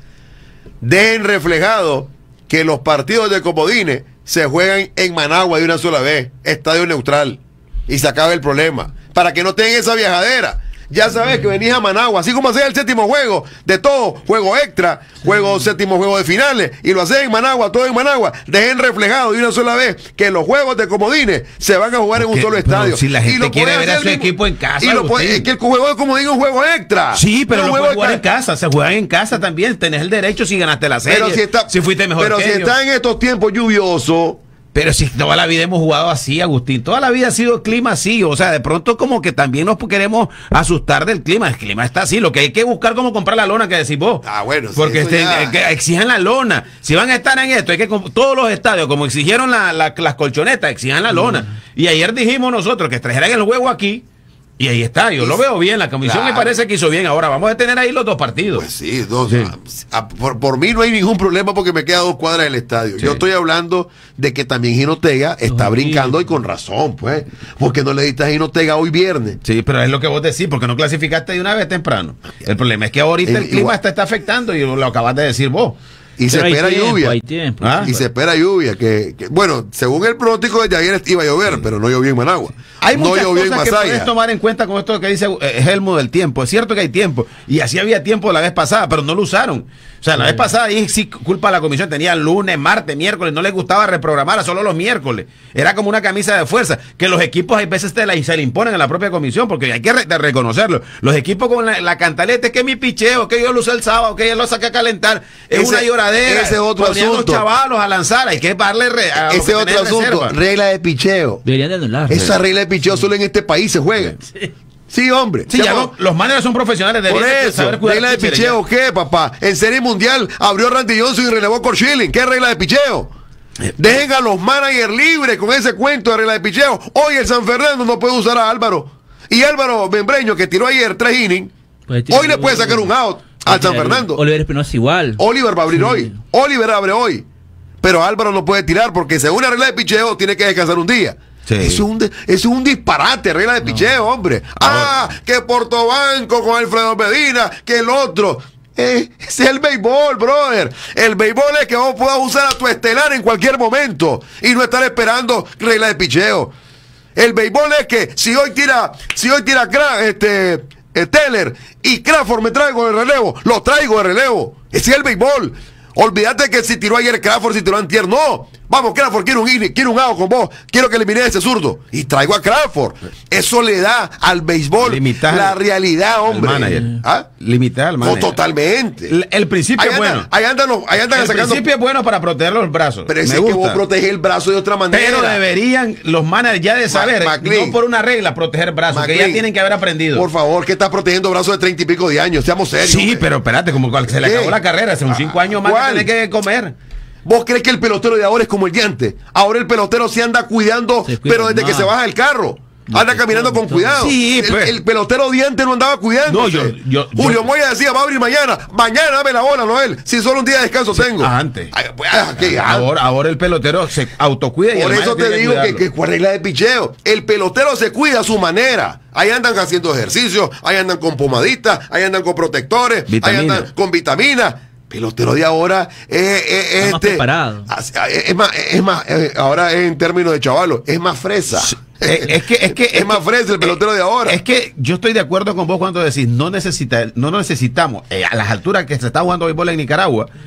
Dejen reflejado que los partidos de comodines se juegan en Managua de una sola vez, estadio neutral, y se acaba el problema, para que no tengan esa viajadera. Ya sabes que venís a Managua, así como hacés el séptimo juego de todo, juego extra, juego séptimo juego de finales, y lo hacés en Managua, todo en Managua. Dejen reflejado de una sola vez que los juegos de comodines se van a jugar en un solo estadio. Si la gente quiere ver a su mismo, equipo en casa, y lo puede, es que el juego de comodines es un juego extra. Sí, pero no lo puedes puedes jugar en casa, se juegan en casa también, tenés el derecho si ganaste la serie, pero si, está, si fuiste mejor pero que si ellos. está en estos tiempos lluviosos. Pero si toda la vida hemos jugado así, Agustín, toda la vida ha sido clima así, o sea, de pronto como que también nos queremos asustar del clima, el clima está así, lo que hay que buscar como comprar la lona que decís vos. Ah, bueno, sí, porque este, ya... que exijan la lona, si van a estar en esto, hay que todos los estadios, como exigieron la, la, las colchonetas, exijan la lona. Mm. Y ayer dijimos nosotros que trajeran el juego aquí. Y ahí está, yo lo veo bien, la comisión claro. me parece que hizo bien. Ahora vamos a tener ahí los dos partidos. Pues sí, dos. Sí. A, a, por, por mí no hay ningún problema porque me queda dos cuadras del estadio. Sí. Yo estoy hablando de que también Jinotega está Oye. brincando y con razón, pues. Porque no le diste a Jinotega hoy viernes. Sí, pero es lo que vos decís, porque no clasificaste de una vez temprano. El problema es que ahorita el, el clima está, está afectando y lo acabas de decir vos. Y se espera tiempo, lluvia. Hay tiempo, ¿Ah? Y se espera lluvia. Que, que, bueno, según el pronóstico de ayer iba a llover, sí. pero no llovió en Managua. Hay no muchas llovió cosas en que puedes tomar en cuenta con esto que dice eh, Helmut del tiempo. Es cierto que hay tiempo. Y así había tiempo la vez pasada, pero no lo usaron. O sea, la sí. vez pasada ahí sí culpa a la comisión. Tenía lunes, martes, miércoles. No les gustaba reprogramar a solo los miércoles. Era como una camisa de fuerza. Que los equipos hay veces te la, se le imponen a la propia comisión, porque hay que re, de reconocerlo. Los equipos con la, la cantaleta, es que mi picheo, que yo lo usé el sábado, que yo lo saqué a calentar. Es ese, una lloradera. Ese otro asunto. Los chavalos a lanzar. Hay que darle re, a ese otro asunto. Reserva. Regla de picheo. Deberían de anular. Esa regla de picheo solo en este país se juega. Sí. Sí, hombre. Sí, ya lo, los managers son profesionales. Por eso, regla de picheo, ¿qué, papá? En Serie Mundial abrió Randy Johnson y relevó a Korchilin. ¿Qué regla de picheo? Dejen a los managers libres con ese cuento de regla de picheo. Hoy el San Fernando no puede usar a Álvaro. Y Álvaro Membreño, que tiró ayer tres innings, hoy le puede sacar un out al San Fernando. Oliver Espinosa igual. Oliver va a abrir sí. hoy. Oliver abre hoy. Pero Álvaro no puede tirar porque según la regla de picheo tiene que descansar un día. Sí. Eso, es un de, eso es un disparate, regla de no. picheo, hombre. Ah, ah, que Portobanco con Alfredo Medina, que el otro. Eh, ese es el béisbol, brother. El béisbol es que vos puedas usar a tu estelar en cualquier momento y no estar esperando regla de picheo. El béisbol es que si hoy tira, si hoy tira este, eh, Teller y Crawford me traigo de relevo, lo traigo de relevo. Ese es el béisbol. Olvídate que si tiró ayer Crawford, si tiró antier, no. Vamos, Crawford, quiero un inning, quiero un out con vos, quiero que elimine a ese zurdo. Y traigo a Crawford. Eso le da al béisbol limitar la realidad, hombre. Al manager. ¿Ah? Limitar al manager. No, totalmente. El, el principio ahí es andan, bueno. Ahí andan, los, ahí andan el sacando. principio es bueno para proteger los brazos. Pero es Me que gusta. vos proteges el brazo de otra manera. Pero deberían los managers ya de saber, McLean, no por una regla, proteger brazos, McLean, que ya tienen que haber aprendido. Por favor, que estás protegiendo brazos de treinta y pico de años. Seamos serios. Sí, hombre. pero espérate, como se le acabó la carrera, hace unos cinco años más que tiene que comer. ¿Vos crees que el pelotero de ahora es como el de antes? Ahora el pelotero se anda cuidando, se cuida, pero desde no. que se baja del carro. Anda caminando con cuidado. Sí, pues. el, el pelotero de antes no andaba cuidando. No, yo, yo, Julio yo, Moya decía, va a abrir mañana. Mañana dame la bola, Noel. Si solo un día de descanso sí, tengo. Antes. Ay, pues, ¿qué? Ahora, ahora el pelotero se autocuida. Y por el eso te digo que, que, que regla de picheo. El pelotero se cuida a su manera. Ahí andan haciendo ejercicio, ahí andan con pomaditas, ahí andan con protectores, Vitamina. ahí andan con vitaminas. Pelotero de ahora es, es, es este, preparado. Es más, es más, ahora en términos de chavalos, es más fresa. Sí. Es, es que es que es, es más fresa el pelotero es, de ahora. Es que yo estoy de acuerdo con vos cuando decís no necesita, no necesitamos eh, a las alturas que se está jugando béisbol en Nicaragua.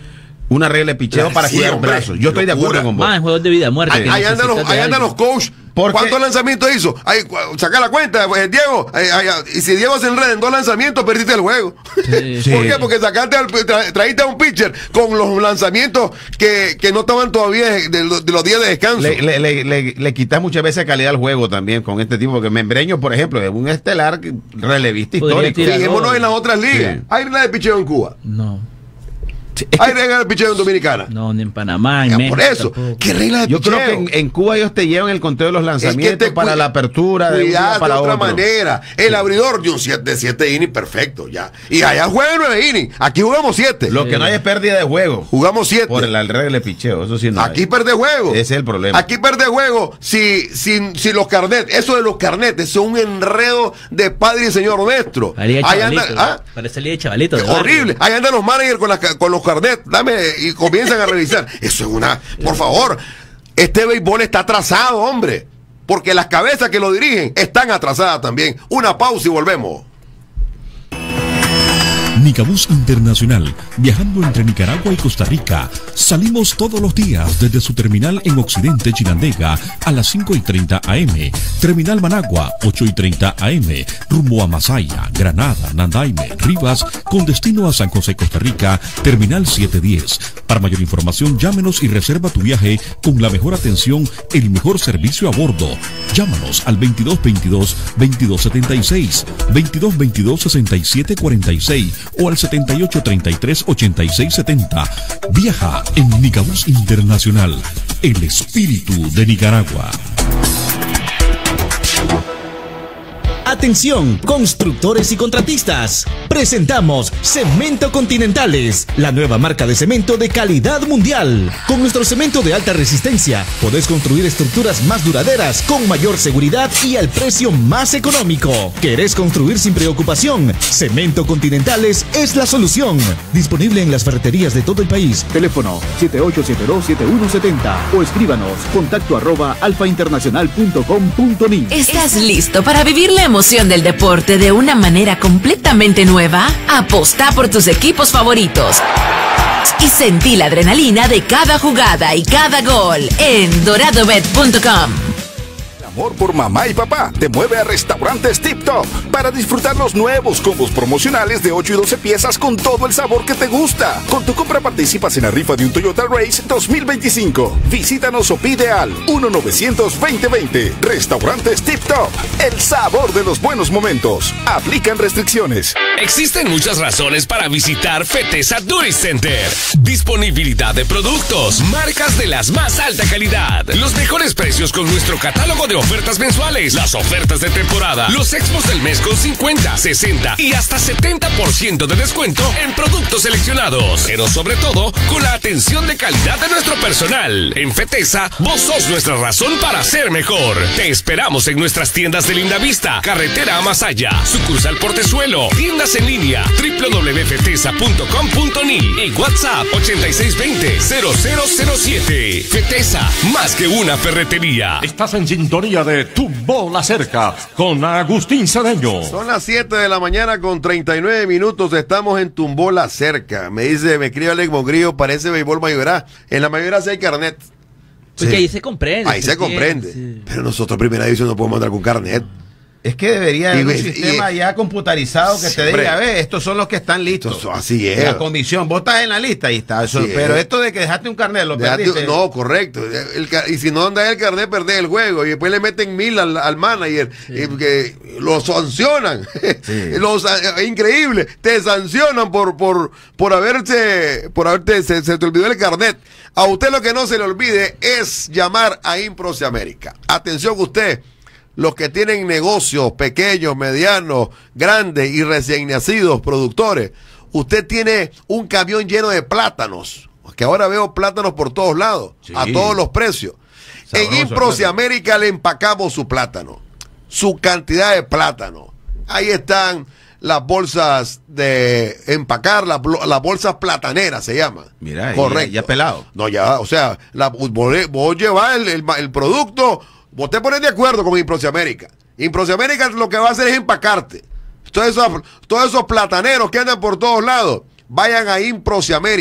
Una regla de picheo para Sí, cuidar hombre, brazos. Yo estoy de acuerdo locura. con vos. Más en juegos de vida o muerte. Ahí, que ahí andan los, necesitas de ahí andan los alguien. coach. ¿Por qué? ¿Cuántos lanzamientos hizo? Ahí, cu- saca la cuenta, pues, Diego. Ahí, ahí, y si Diego se enreda en dos lanzamientos, perdiste el juego. Sí. ¿Por qué? Porque sacaste al, tra- traíste a un pitcher con los lanzamientos que, que no estaban todavía de, de los- de los días de descanso. Le, le, le, le, le quitas muchas veces calidad al juego también con este tipo, porque Membreño, por ejemplo, es un estelar relevista Podría histórico. tirar. Fijémonos en las otras ligas. Sí. Hay reglas de picheo en Cuba. No, Sí, es Hay que reglas de picheo en Dominicana. no, ni en Panamá, en Ya, México. por eso, tampoco. ¿qué reglas de yo picheo? creo que en, en Cuba ellos te llevan el conteo de los lanzamientos para cu- la apertura de un día cuidado para de otra otro. manera. El abridor de un siete, de siete innings, perfecto, ya. Y allá juegan nueve innings. Aquí jugamos siete. Lo que no hay es pérdida de juego Jugamos siete. por la regla de picheo, eso sí no Aquí hay. perde juego. Ese es el problema. Aquí perde juego si, si, si los carnets, eso de los carnetes, son un enredo de padre y señor nuestro. Parecía Ahí chavalito. anda- ¿ah? Parece el de chavalito. de Es barrio. horrible. Ahí andan los managers con, las ca- con los carnets. Dame y comienzan a revisar. Eso es una. Por favor, este béisbol está atrasado, hombre. Porque las cabezas que lo dirigen están atrasadas también. Una pausa y volvemos. Nicabús Internacional, viajando entre Nicaragua y Costa Rica. Salimos todos los días desde su terminal en Occidente Chinandega a las cinco y treinta a eme. Terminal Managua, ocho y treinta a eme. Rumbo a Masaya, Granada, Nandaime, Rivas, con destino a San José, Costa Rica. Terminal setecientos diez. Para mayor información, llámenos y reserva tu viaje con la mejor atención, el mejor servicio a bordo. Llámanos al veintidós veintidós veintidós setenta y seis, veintidós veintidós sesenta y siete cuarenta y seis o al setenta y ocho treinta y tres ochenta y seis setenta. Viaja en Nicabús Internacional, el espíritu de Nicaragua. Atención, constructores y contratistas. Presentamos Cemento Continentales, la nueva marca de cemento de calidad mundial. Con nuestro cemento de alta resistencia, podés construir estructuras más duraderas, con mayor seguridad y al precio más económico. ¿Querés construir sin preocupación? Cemento Continentales es la solución. Disponible en las ferreterías de todo el país. Teléfono siete ocho siete dos siete uno siete cero o escríbanos contacto arroba alfainternacional punto com punto ni. ¿Estás listo para vivir la emoción del deporte de una manera completamente nueva? Aposta por tus equipos favoritos y sentí la adrenalina de cada jugada y cada gol en dorado bet punto com. Amor por mamá y papá te mueve a Restaurantes Tip Top para disfrutar los nuevos combos promocionales de ocho y doce piezas con todo el sabor que te gusta. Con tu compra participas en la rifa de un Toyota Race dos mil veinticinco. Visítanos o pide al uno novecientos veinte veinte. Restaurantes Tip Top, el sabor de los buenos momentos. Aplican restricciones. Existen muchas razones para visitar Fetesa Tourist Center. Disponibilidad de productos, marcas de las más alta calidad, los mejores precios con nuestro catálogo de ofertas mensuales, las ofertas de temporada, los expos del mes con cincuenta, sesenta y hasta setenta por ciento de descuento en productos seleccionados. Pero sobre todo, con la atención de calidad de nuestro personal. En Fetesa, vos sos nuestra razón para ser mejor. Te esperamos en nuestras tiendas de Lindavista, Carretera a Masaya, sucursal Portezuelo, tiendas en línea doble u doble u doble u punto fetesa punto com punto ni y WhatsApp ochenta y seis veinte cero cero cero siete. Fetesa, más que una ferretería. Estás en sintonía de Tumbó la Cerca con Agustín Cedeño. Son las siete de la mañana con treinta y nueve minutos. Estamos en Tumbó la Cerca. Me dice, me escribe Alex Mogrillo, parece béisbol mayorá. En la mayorá sí hay carnet. Porque Sí. ahí se comprende. Ahí se comprende. entiende, sí. Pero nosotros, primera división, no podemos andar con carnet. Es que debería haber Y un ve- sistema y- ya computarizado que Sí, te hombre. diga, ve, estos son los que están listos. Eso, así es. La comisión, vos estás en la lista y está. Eso, Sí pero es. esto de que dejaste un carnet, lo Déjate- perdiste. no, correcto. El ca- y si no anda el carnet, perdés el juego. Y después le meten mil al, al manager. Y que lo sancionan. Los, eh, increíble. Te sancionan por, por, por haberse, por haberte, se, se te olvidó el carnet. A usted lo que no se le olvide es llamar a Improce América. Atención usted. Los que tienen negocios pequeños, medianos, grandes y recién nacidos, productores, usted tiene un camión lleno de plátanos, que ahora veo plátanos por todos lados, Sí. a todos los precios. Sabroso En Improce plátano. América le empacamos su plátano, su cantidad de plátano. Ahí están las bolsas de empacar, las, blo- las bolsas plataneras se llaman. Mira, y correcto. ya- ya pelado. No, ya, o sea, la, vos, vos llevas el, el, el producto, vos te pones de acuerdo con Improce América. Improce América lo que va a hacer es empacarte. Todos esos, todos esos plataneros que andan por todos lados, vayan a Improce América.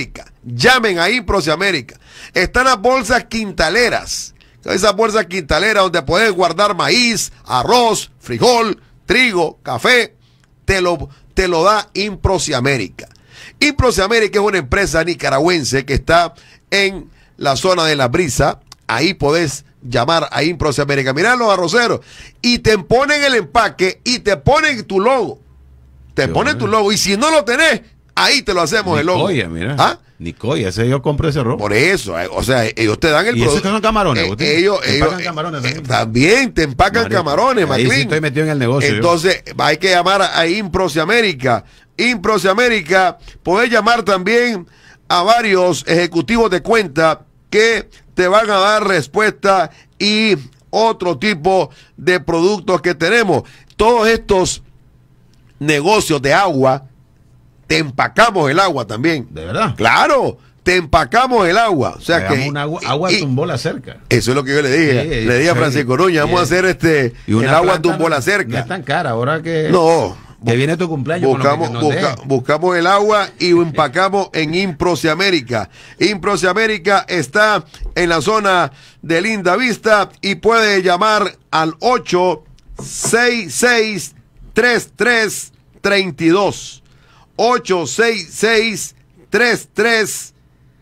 llamen a Impros y América. Están las bolsas quintaleras. Esas bolsas quintaleras donde puedes guardar maíz, arroz, frijol, trigo, café. Te lo, te lo da Impros y América. Impros y América es una empresa nicaragüense que está en la zona de La Brisa. Ahí podés llamar a Impros y América. Mirá los arroceros. Y te ponen el empaque y te ponen tu logo. Te ponen tu logo. Y si no lo tenés, ahí te lo hacemos el logo. Nicoya, mira. ¿Ah? Nicoya, ese yo compro ese robo. Por eso, eh, o sea, ellos te dan el ¿Y esos producto. que son camarones? Eh, ¿Ustedes? ellos, ¿Te ellos, empacan camarones eh, también? también te empacan Marico, camarones, ahí Maclin. sí estoy metido en el negocio. Entonces, yo. hay que llamar a Impros y América. Impros y América, podés llamar también a varios ejecutivos de cuenta que te van a dar respuesta y otro tipo de productos que tenemos. Todos estos negocios de agua, te empacamos el agua también. ¿De verdad? Claro, te empacamos el agua. O sea Hagamos que un agua, agua y, tumbó la cerca. Eso es lo que yo le dije. Sí, le dije a sí, Francisco Nuña, vamos sí. a hacer este Y una el agua planta tumbó no- la cerca. No es tan cara, ahora que, No. que viene tu cumpleaños. Buscamos, con lo que nos busca- deje. buscamos el agua y lo empacamos en Impros y América. Impros y América está en la zona de Linda Vista y puede llamar al ocho seis seis, tres tres tres dos. ocho seis seis, tres tres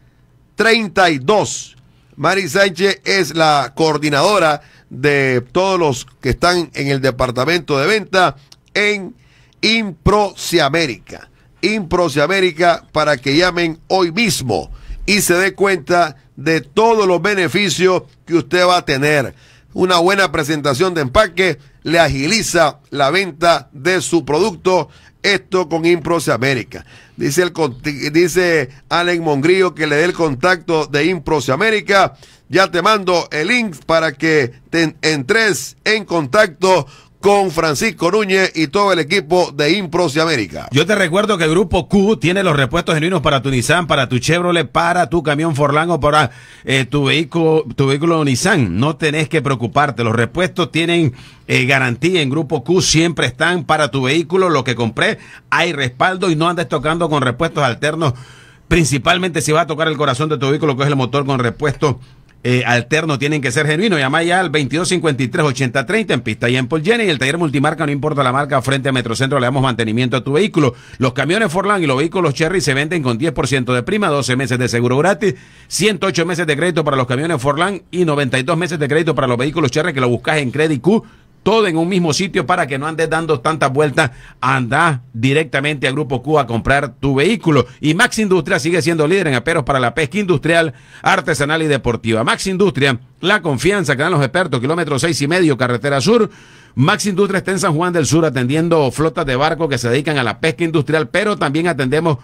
tres dos. Mari Sánchez es la coordinadora de todos los que están en el departamento de venta en Impros y América. Impros y América para que llamen hoy mismo y se dé cuenta de todos los beneficios que usted va a tener. Una buena presentación de empaque le agiliza la venta de su producto. Esto con Impros y América. Dice, el, dice Allen Mongrillo que le dé el contacto de Impros y América. Ya te mando el link para que te entres en contacto con Francisco Núñez y todo el equipo de Impros y América. Yo te recuerdo que el Grupo Q tiene los repuestos genuinos para tu Nissan, para tu Chevrolet, para tu camión Forlán o para eh, tu vehículo tu vehículo Nissan. No tenés que preocuparte. Los repuestos tienen eh, garantía en Grupo Q. Siempre están para tu vehículo. Lo que compré, hay respaldo y no andes tocando con repuestos alternos. Principalmente si va a tocar el corazón de tu vehículo, que es el motor con repuesto Eh, alterno, tienen que ser genuinos. Llama ya al veintidós cincuenta y tres ochenta treinta en pista y en Paul Jenny. Y el taller multimarca, no importa la marca, frente a Metrocentro le damos mantenimiento a tu vehículo. Los camiones Forlán y los vehículos Cherry se venden con diez por ciento de prima, doce meses de seguro gratis, ciento ocho meses de crédito para los camiones Forlán y noventa y dos meses de crédito para los vehículos Cherry, que lo buscas en Credit Q. Todo en un mismo sitio para que no andes dando tantas vueltas. Anda directamente a Grupo Q a comprar tu vehículo. Y Max Industria sigue siendo líder en aperos para la pesca industrial, artesanal y deportiva. Max Industria, la confianza que dan los expertos. Kilómetro seis y medio, carretera sur. Max Industria está en San Juan del Sur atendiendo flotas de barcos que se dedican a la pesca industrial, pero también atendemos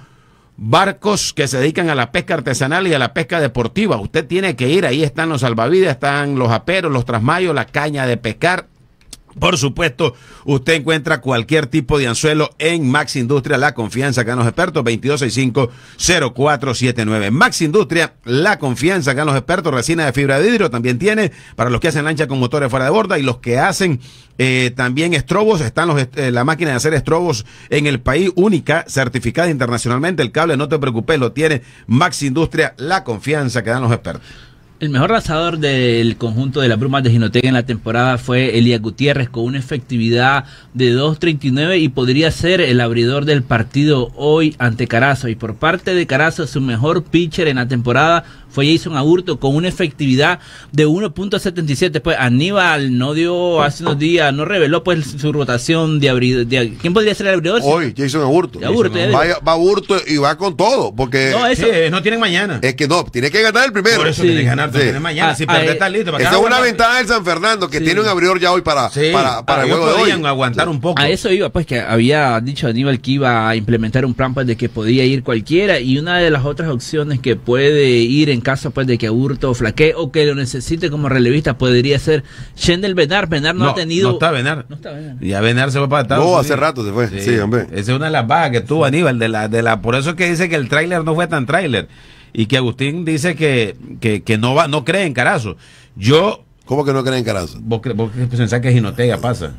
barcos que se dedican a la pesca artesanal y a la pesca deportiva. Usted tiene que ir, ahí están los salvavidas, están los aperos, los trasmayos, la caña de pescar. Por supuesto, usted encuentra cualquier tipo de anzuelo en Max Industria, la confianza que dan los expertos, veintidós sesenta y cinco, cero cuatro setenta y nueve. Max Industria, la confianza que dan los expertos, resina de fibra de vidrio, también tiene para los que hacen lancha con motores fuera de borda y los que hacen eh, también estrobos. Están los, eh, la máquina de hacer estrobos en el país, única, certificada internacionalmente. El cable, no te preocupes, lo tiene Max Industria, la confianza que dan los expertos. El mejor lanzador del conjunto de las Brumas de Jinotega en la temporada fue Elías Gutiérrez, con una efectividad de dos treinta y nueve y podría ser el abridor del partido hoy ante Carazo. Y por parte de Carazo, su mejor pitcher en la temporada fue Jason Aburto, con una efectividad de uno punto setenta y siete. Pues Aníbal no dio hace unos días, no reveló pues su rotación de abridor. De, ¿Quién podría ser el abridor? Hoy, Jason Aburto. Aburto, Jason ya va, va Aburto y va con todo, porque No, eso- Sí, no tienen mañana. es que no, tiene que ganar el primero. Por eso Sí. tiene que ganar, Sí. tiene mañana. Ah, si ah, perdés, eh, está listo. para Esa que es no una aguante. ventaja del San Fernando, que Sí. tiene un abridor ya hoy para, Sí, para, para el ellos juego de hoy. podían aguantar un poco. A eso iba, pues, que había dicho Aníbal que iba a implementar un plan, pues, de que podía ir cualquiera, y una de las otras opciones que puede ir en caso, pues, de que Aburto flaquee o que lo necesite como relevista podría ser Shendel Benar. Benar no, No, ha tenido... no está Benar. No está Benar. Ya Benar se fue para Estados No, Unidos. hace rato se fue. Sí, hombre. Esa es una de las bajas que tuvo Aníbal. De la, de la, por eso es que dice que el tráiler no fue tan tráiler. Y que Agustín dice que, que, que no va, no cree en Carazo. Yo. ¿Cómo que no creen en Carazo? ¿Vos, cre- vos pensás que Jinotega pasa?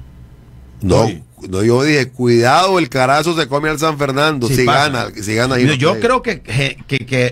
No, Sí. no, yo dije, cuidado, el Carazo se come al San Fernando, Sí si pasa. gana, si gana Yo, yo Jinotega. creo que, que, que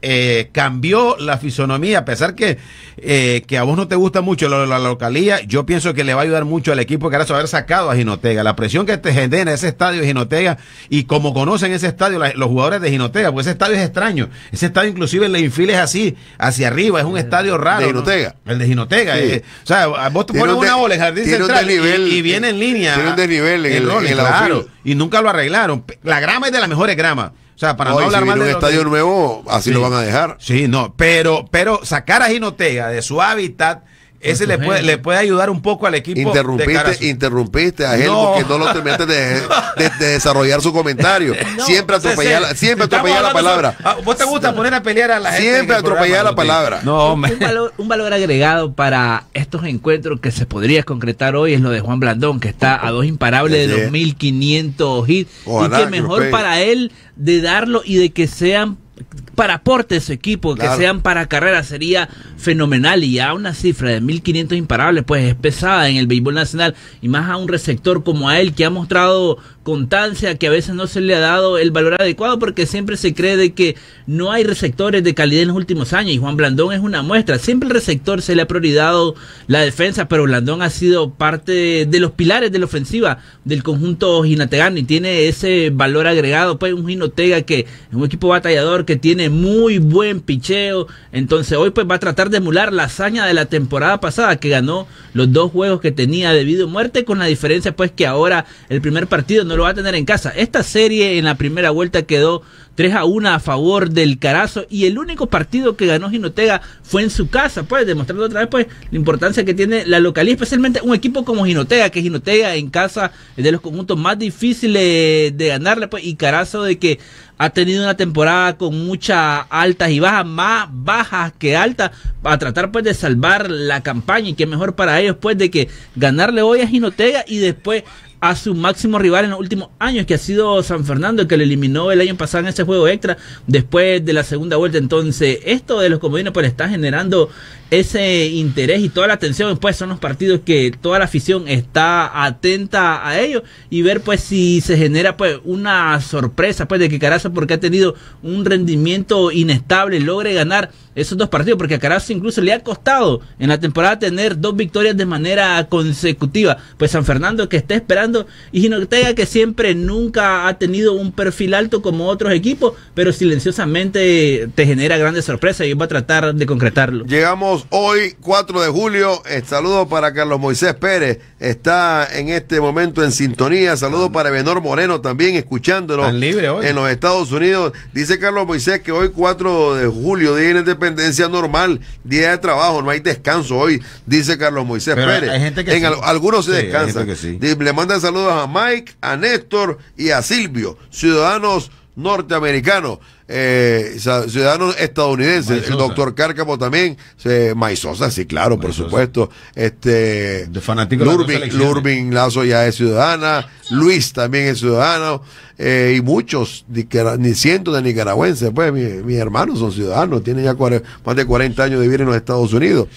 eh, cambió la fisonomía, a pesar que, eh, que a vos no te gusta mucho la, la localía, yo pienso que le va a ayudar mucho al equipo que haber sacado a Jinotega. La presión que te genera ese estadio de Jinotega, y como conocen ese estadio la, los jugadores de Jinotega, porque ese estadio es extraño, ese estadio inclusive el infiel es así, hacia arriba, es un estadio raro. ¿De Jinotega? ¿No? El de Jinotega. Sí. Eh, o sea, vos te pones un de, una bola en Jardín Central desnivel, y, y viene en línea. Tiene un desnivel en el, el, rol, en el claro, y nunca lo arreglaron. La grama es de las mejores gramas. O sea, para no, no hablar si mal de un estadio que... nuevo, así sí. lo van a dejar. Sí, no, pero, pero sacar a Jinotega de su hábitat, ese le puede, le puede ayudar un poco al equipo. Interrumpiste, interrumpiste a él no. porque no lo terminaste de, de, de desarrollar su comentario. No, siempre atropellar la, siempre atropellar la palabra. Sobre, ¿Vos te gusta poner a pelear a la gente? Siempre atropellar la palabra. No, un, un, valor, un valor agregado para estos encuentros que se podría concretar hoy es lo de Juan Blandón, que está a dos imparables de dos mil quinientos hits. Ojalá, y que mejor que para él de darlo y de que sean para aporte de su equipo, claro, que sean para carrera, sería fenomenal. Y ya una cifra de mil quinientos imparables pues es pesada en el béisbol nacional, y más a un receptor como a él, que ha mostrado constancia, que a veces no se le ha dado el valor adecuado, porque siempre se cree de que no hay receptores de calidad en los últimos años, y Juan Blandón es una muestra. Siempre el receptor se le ha priorizado la defensa, pero Blandón ha sido parte de los pilares de la ofensiva del conjunto jinategano, y tiene ese valor agregado, pues un Jinotega que es un equipo batallador, que tiene muy buen picheo. Entonces hoy pues va a tratar de emular la hazaña de la temporada pasada, que ganó los dos juegos que tenía de vida o muerte, con la diferencia pues que ahora el primer partido no lo va a tener en casa. Esta serie en la primera vuelta quedó tres a uno a favor del Carazo, y el único partido que ganó Jinotega fue en su casa, pues demostrando otra vez pues la importancia que tiene la localidad, especialmente un equipo como Jinotega, que Jinotega en casa es de los conjuntos más difíciles de ganarle, pues, y Carazo de que ha tenido una temporada con muchas altas y bajas, más bajas que altas, a tratar pues de salvar la campaña, y que mejor para ellos pues de que ganarle hoy a Jinotega y después a su máximo rival en los últimos años, que ha sido San Fernando, que le eliminó el año pasado en ese juego extra después de la segunda vuelta. Entonces esto de los comodines pues está generando ese interés y toda la atención. Pues son los partidos que toda la afición está atenta a ellos, y ver pues si se genera pues una sorpresa pues de que Carazo, porque ha tenido un rendimiento inestable, logre ganar esos dos partidos, porque a Carazo incluso le ha costado en la temporada tener dos victorias de manera consecutiva. Pues San Fernando, que está esperando, y Jinotega, que siempre nunca ha tenido un perfil alto como otros equipos, pero silenciosamente te genera grandes sorpresas, y va a tratar de concretarlo. Llegamos hoy, cuatro de julio. El saludo para Carlos Moisés Pérez, está en este momento en sintonía. Saludo para Benor Moreno, también escuchándonos libre hoy en los Estados Unidos. Dice Carlos Moisés que hoy, cuatro de julio, día de independencia normal, día de trabajo, no hay descanso hoy, dice Carlos Moisés Pero Pérez. Hay gente que en sí. al, algunos se sí, descansan. Sí. Le mandan saludos a Mike, a Néstor y a Silvio, ciudadanos norteamericanos, eh, ciudadanos estadounidenses. Maizosa. El doctor Cárcamo también, eh, Maizosa, sí, claro, Maizosa. Por supuesto. Este, de fanático Lurbin, de Lurbin Lazo ya es ciudadana, Luis también es ciudadano, eh, y muchos, ni cientos de nicaragüenses, pues mi, mis hermanos son ciudadanos, tienen ya más de cuarenta años de vivir en los Estados Unidos.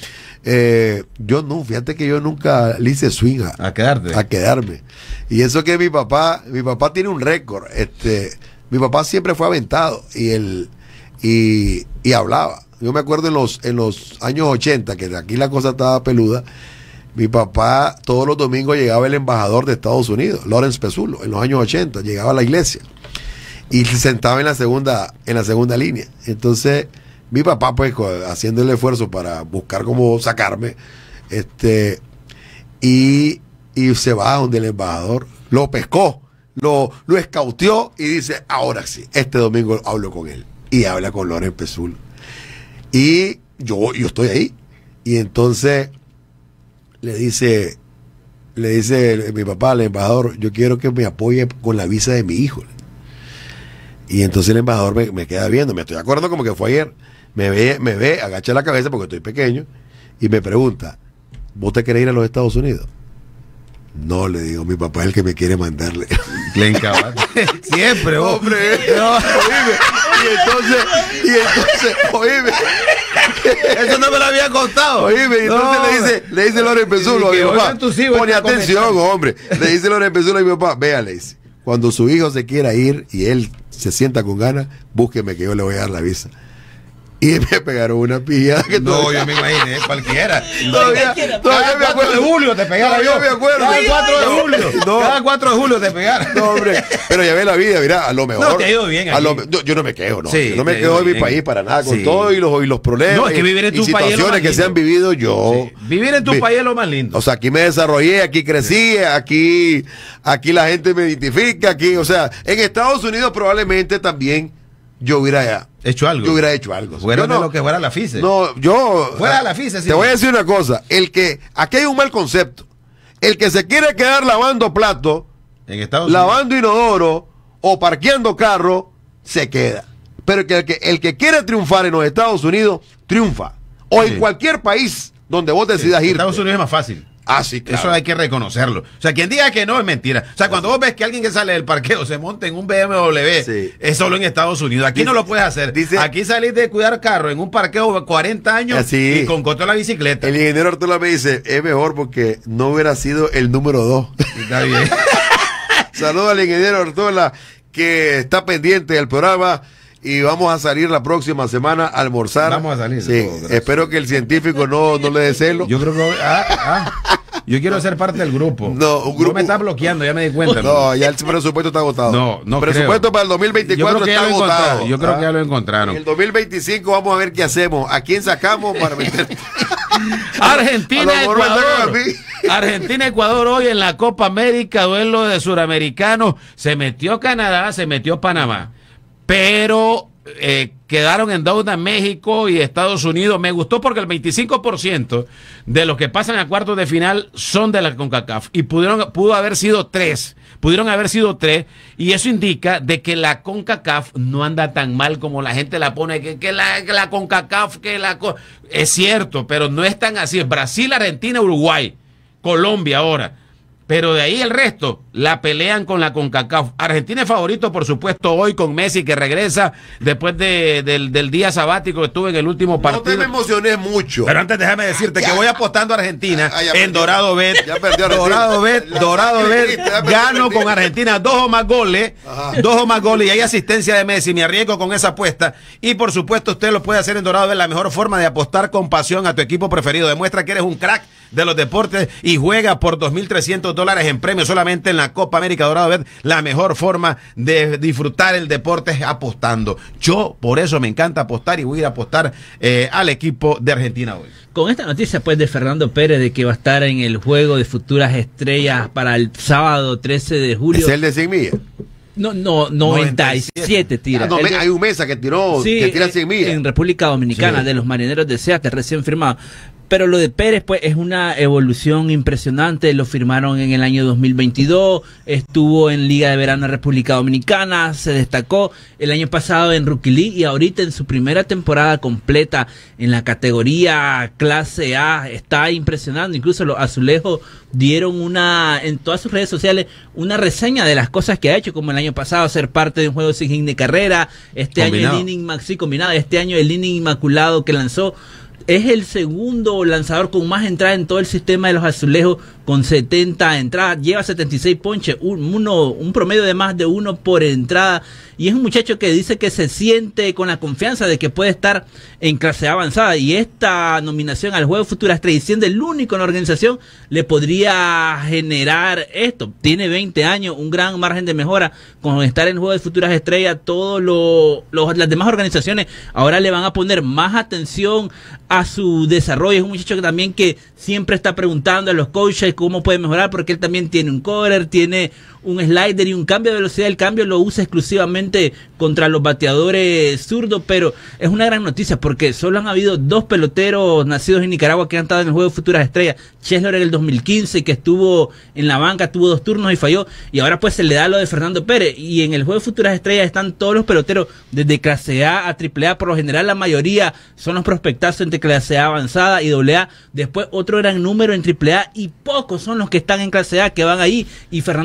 Eh, yo no, fíjate que yo nunca le hice swing a, a quedarte, a quedarme. Y eso que mi papá, mi papá tiene un récord, este, mi papá siempre fue aventado y él y, y hablaba. Yo me acuerdo en los en los años ochenta, que aquí la cosa estaba peluda. Mi papá todos los domingos llegaba el embajador de Estados Unidos, Lawrence Pesulo, en los años ochenta, llegaba a la iglesia y se sentaba en la segunda en la segunda línea. Entonces mi papá, pues, haciendo el esfuerzo para buscar cómo sacarme, este, y, y se va donde el embajador, lo pescó, lo, lo escauteó y dice, ahora sí, este domingo hablo con él. Y habla con Loren Pesulo. Y yo, yo estoy ahí. Y entonces le dice, le dice mi papá al embajador, yo quiero que me apoye con la visa de mi hijo. Y entonces el embajador me, me queda viendo, me estoy acordando como que fue ayer. Me ve, me ve, agacha la cabeza porque estoy pequeño y me pregunta, ¿vos te querés ir a los Estados Unidos? No, le digo, mi papá es el que me quiere mandarle. Siempre, hombre. No, oíme. Y entonces, y entonces, oíme. Eso no me lo había contado. Oíme, y entonces no, le dice, le dice Loren Pesulo a mi papá. Pone atención, hombre. Le dice Loren Pesulo a mi papá, vea, le dice, cuando su hijo se quiera ir y él se sienta con ganas, búsqueme que yo le voy a dar la visa. Y me pegaron una pillada que No, todavía... yo me imaginé, cualquiera. Todavía, todavía me acuerdo. de julio te pegara Todavía yo. me acuerdo. Cada cuatro de julio. No. Cada cuatro de julio te pegara. No, hombre. Pero ya ve la vida, mira, a lo mejor. No, te ha ido bien a lo, aquí. yo, yo no me quejo, no. Sí, yo no me te ha quejo ido de mi bien. país para nada, con Sí. todo y los, y los problemas. No, es que y- vivir en y tu país es lo situaciones más que se lindo. han vivido yo. Sí. Vivir en tu Vi- país es lo más lindo. O sea, aquí me desarrollé, aquí crecí, aquí, aquí la gente me identifica, aquí, o sea, en Estados Unidos probablemente también yo hubiera hecho algo. Yo hubiera hecho algo. Fuera Yo de no- lo que fuera la FICE. No, yo. Fuera de la FICE, sí. Te voy a decir una cosa. El que. Aquí hay un mal concepto. El que se quiere quedar lavando platos, En Estados lavando inodoro o parqueando carro, se queda. Pero que el, que el que quiere triunfar en los Estados Unidos, triunfa. O Sí. en cualquier país donde vos decidas ir. Estados Unidos es más fácil. Ah, sí, claro. Eso hay que reconocerlo. O sea, quien diga que no es mentira. O sea, cuando vos ves que alguien que sale del parqueo se monta en un B M W, Sí. es solo en Estados Unidos. Aquí Dice- no lo puedes hacer. dice- Aquí salís de cuidar carro en un parqueo de cuarenta años Así. y con coto la bicicleta. El ingeniero Arturo me dice, es mejor porque no hubiera sido el número dos. Está bien. Saludos al ingeniero Artola que está pendiente del programa y vamos a salir la próxima semana a almorzar. Vamos a salir. Sí, Oh, gracias. espero que el científico no, no le dé celo. Yo creo que. Ah, ah. Yo quiero ser parte del grupo. No, un Vos grupo- me estás bloqueando, ya me di cuenta. No, ya el presupuesto está agotado. No, no El presupuesto creo. para el dos mil Yo veinticuatro creo que ya está lo agotado. encontraron. Yo creo ¿Ah? que ya lo encontraron. En el dos mil veinticinco vamos a ver qué hacemos. ¿A quién sacamos para meter? Argentina, A lo mejor me toca Ecuador. a mí. Argentina, Ecuador hoy en la Copa América, duelo de suramericanos. Se metió Canadá, se metió Panamá. Pero eh, quedaron en deuda México y Estados Unidos. Me gustó porque el veinticinco por ciento de los que pasan a cuartos de final son de la CONCACAF. Y pudieron, pudo haber sido tres. Pudieron haber sido tres. Y eso indica de que la CONCACAF no anda tan mal como la gente la pone. Que, que, la, que la CONCACAF, que la... co- Es cierto, pero no es tan así. Es Brasil, Argentina, Uruguay, Colombia ahora. Pero de ahí el resto la pelean con la CONCACAF. Argentina es favorito, por supuesto, hoy con Messi, que regresa después de, del, del día sabático que estuvo en el último No partido. te me emociones mucho. Pero antes déjame decirte que voy apostando a Argentina Ah, ya en perdió. Dorado Bet. Ya perdió Argentina. Dorado Bet, La- Dorado la- Bet. ya perdió Gano Argentina. con Argentina dos o más goles. Ajá. Dos o más goles y hay asistencia de Messi. Me arriesgo con esa apuesta. Y por supuesto, usted lo puede hacer en Dorado Bet. La mejor forma de apostar con pasión a tu equipo preferido. Demuestra que eres un crack de los deportes y juega por dos mil trescientos dólares en premios solamente en la Copa América. Dorado Bet, la mejor forma de disfrutar el deporte es apostando. Yo por eso me encanta apostar y voy a ir a apostar eh, al equipo de Argentina hoy. Con esta noticia pues de Fernando Pérez de que va a estar en el juego de futuras estrellas para el sábado trece de julio. ¿Es el de cien millas? No, no, noventa y siete tira. Ah, no, El me- de- hay un mesa que tiró, Sí, que tira en- cien millas. en República Dominicana, Sí. de los Marineros de Seattle, recién firmado. Pero lo de Pérez, pues, es una evolución impresionante. Lo firmaron en el año dos mil veintidós. Estuvo en Liga de Verano de República Dominicana. Se destacó el año pasado en Rookie League y ahorita en su primera temporada completa en la categoría clase A. Está impresionando. Incluso los Azulejos dieron una, en todas sus redes sociales, una reseña de las cosas que ha hecho, como el año pasado ser parte de un juego sin hit de carrera. Este Combinado. año el inning, ma- sí, combinado. Este año el inning inmaculado que lanzó. Es el segundo lanzador con más entradas en todo el sistema de los Azulejos, con setenta entradas. Lleva setenta y seis ponches, un, uno, un promedio de más de uno por entrada. Y es un muchacho que dice que se siente con la confianza de que puede estar en clase A avanzada. Y esta nominación al Juego Futura Estrella, siendo el único en la organización, le podría generar esto. Tiene veinte años, un gran margen de mejora. Con estar en el Juego de Futuras Estrellas, todas lo, lo- las demás organizaciones ahora le van a poner más atención a su desarrollo. Es un muchacho que también que siempre está preguntando a los coaches cómo puede mejorar, porque él también tiene un cover, tiene un slider y un cambio de velocidad. El cambio lo usa exclusivamente contra los bateadores zurdos, pero es una gran noticia porque solo han habido dos peloteros nacidos en Nicaragua que han estado en el Juego de Futuras Estrellas. Chesler en el dos mil quince, que estuvo en la banca, tuvo dos turnos y falló, y ahora pues se le da lo de Fernando Pérez. Y en el Juego de Futuras Estrellas están todos los peloteros desde clase A a triple A. Por lo general la mayoría son los prospectazos entre clase A avanzada y doble A. Después otro gran número en triple A y pocos son los que están en clase A que van ahí, y Fernando Pérez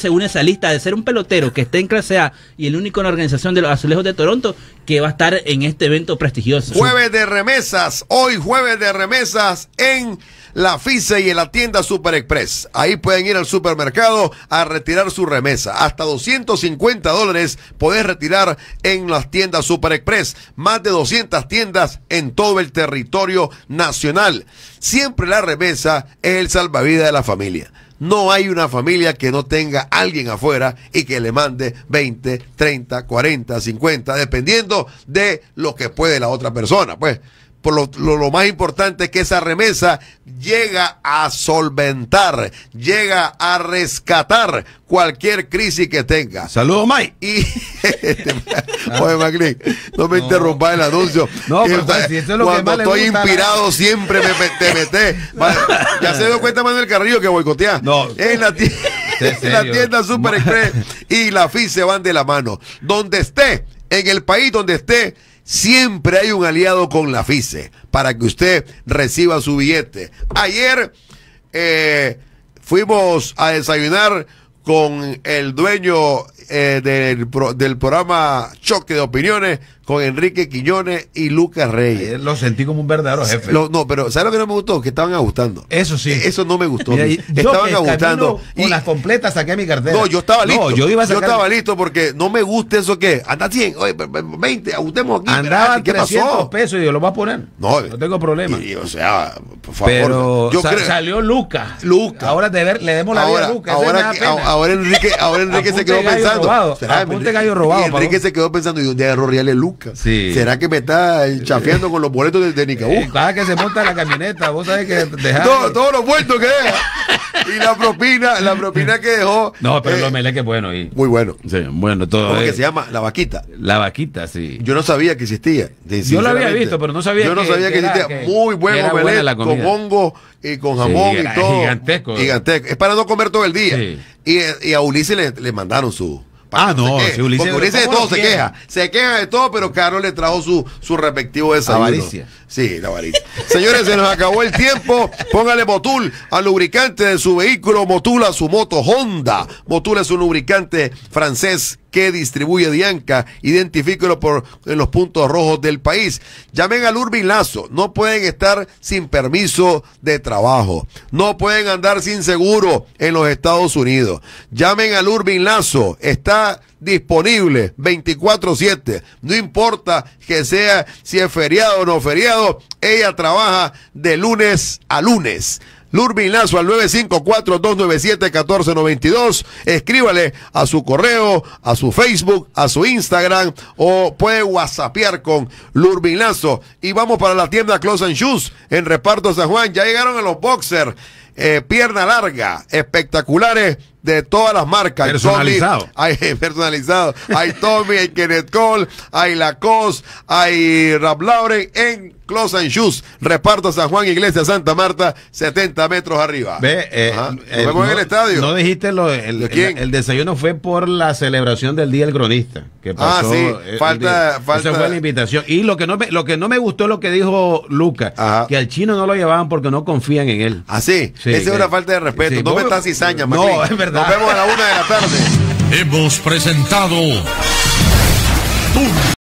se une a esa lista de ser un pelotero que esté en clase A y el único en la organización de los Azulejos de Toronto que va a estar en este evento prestigioso. Jueves de remesas, hoy jueves de remesas en la F I C E y en la tienda Super Express. Ahí pueden ir al supermercado a retirar su remesa. Hasta doscientos cincuenta dólares podés retirar en las tiendas Super Express. Más de doscientas tiendas en todo el territorio nacional. Siempre la remesa es el salvavidas de la familia. No hay una familia que no tenga alguien afuera y que le mande veinte, treinta, cuarenta, cincuenta, dependiendo de lo que puede la otra persona, pues. Por lo, lo, lo más importante es que esa remesa llega a solventar, llega a rescatar cualquier crisis que tenga. Saludos, Mike. Y, oye, Maclin, no me no. interrumpas el anuncio. No, pero pues, si eso es lo cuando que más estoy le gusta, inspirado la... siempre me, me te metes. Ya se dio cuenta Manuel Carrillo que boicotea. No. En la tienda, en la tienda Super Express y la F I C E van de la mano. Donde esté, en el país donde esté, siempre hay un aliado con la F I C E para que usted reciba su billete. Ayer eh, fuimos a desayunar con el dueño eh, del, pro, del programa Choque de Opiniones, con Enrique Quiñones y Lucas Reyes. Ayer lo sentí como un verdadero jefe. Lo, no, pero ¿sabes lo que no me gustó? Que estaban agustando. Eso sí. Eso no me gustó. Mira, estaban agustando. Y con las completas saqué mi cartera. No, yo estaba listo. No, yo iba a sacar... yo estaba listo porque no me gusta eso que anda cien, oye, veinte, ajustemos aquí. Andaba ¿qué trescientos pasó? pesos y yo lo voy a poner. No, no tengo problema. Y, o sea, por favor. Pero yo sa creo... salió Lucas. Lucas. Ahora de ver, le demos la ahora, vida a Lucas. Ahora, que, ahora Enrique, ahora Enrique se quedó pensando. Robado. Apunte gallo robado. Y Enrique se quedó pensando, ¿y dónde agarró reales Lucas? Sí. ¿Será que me está chafeando con los boletos de, de Nicaú? Eh, cada que se monta la camioneta, vos sabés que dejar... Todo, todos los vueltos que deja. Y la propina, la propina que dejó. No, pero eh, lo melé que bueno. Y... Muy bueno. Sí, bueno, todo. ¿Cómo es... que se llama? La vaquita. La vaquita, sí. Yo no sabía que existía. Yo lo había visto, pero no sabía Yo no que, sabía que, que existía. Que, muy buen omelette con hongo y con jamón sí, y todo. Gigantesco. Gigantesco. Es para no comer todo el día. Sí. Y, y a Ulises le, le mandaron su... Ah, no, se si Ulises, porque Ulises de todo se quiere? queja. Se queja de todo, pero Carlos le trajo su, su respectivo desayuno. Avaricia. Sí, la avaricia. Señores, se nos acabó el tiempo. Póngale Motul al lubricante de su vehículo. Motul a su moto Honda. Motul es un lubricante francés que distribuye Dianca. Identifíquelo por en los puntos rojos del país. Llamen al Urbin Lazo. No pueden estar sin permiso de trabajo. No pueden andar sin seguro en los Estados Unidos. Llamen al Urbin Lazo. Está disponible veinticuatro siete. No importa que sea si es feriado o no feriado. Ella trabaja de lunes a lunes. Lurbin Lazo al nueve cinco cuatro, dos nueve siete, uno cuatro nueve dos. Escríbale a su correo, a su Facebook, a su Instagram o puede whatsappear con Lurbin Lazo. Y vamos para la tienda Clothes and Shoes en Reparto San Juan. Ya llegaron a los boxers, eh, pierna larga, espectaculares de todas las marcas. Personalizado. Hay personalizado. Hay Tommy, hay Kenneth Cole, hay Lacoste, hay Ralph Lauren en Clothes and Shoes. Reparto San Juan, Iglesia Santa Marta, setenta metros arriba. Ve, eh, Nos eh, vemos no, en el estadio. No dijiste lo, el, ¿De quién? el, el desayuno fue por la celebración del Día del Cronista. Que pasó, ah, sí. El, falta, el falta. Esa fue la invitación. Y lo que no me, lo que no me gustó es lo que dijo Lucas, que al chino no lo llevaban porque no confían en él. Ah, sí. sí Esa es una falta de respeto. Sí, no vos, me estás cizaña, No, Maclin. es verdad. Nos vemos a la una de la tarde. Hemos presentado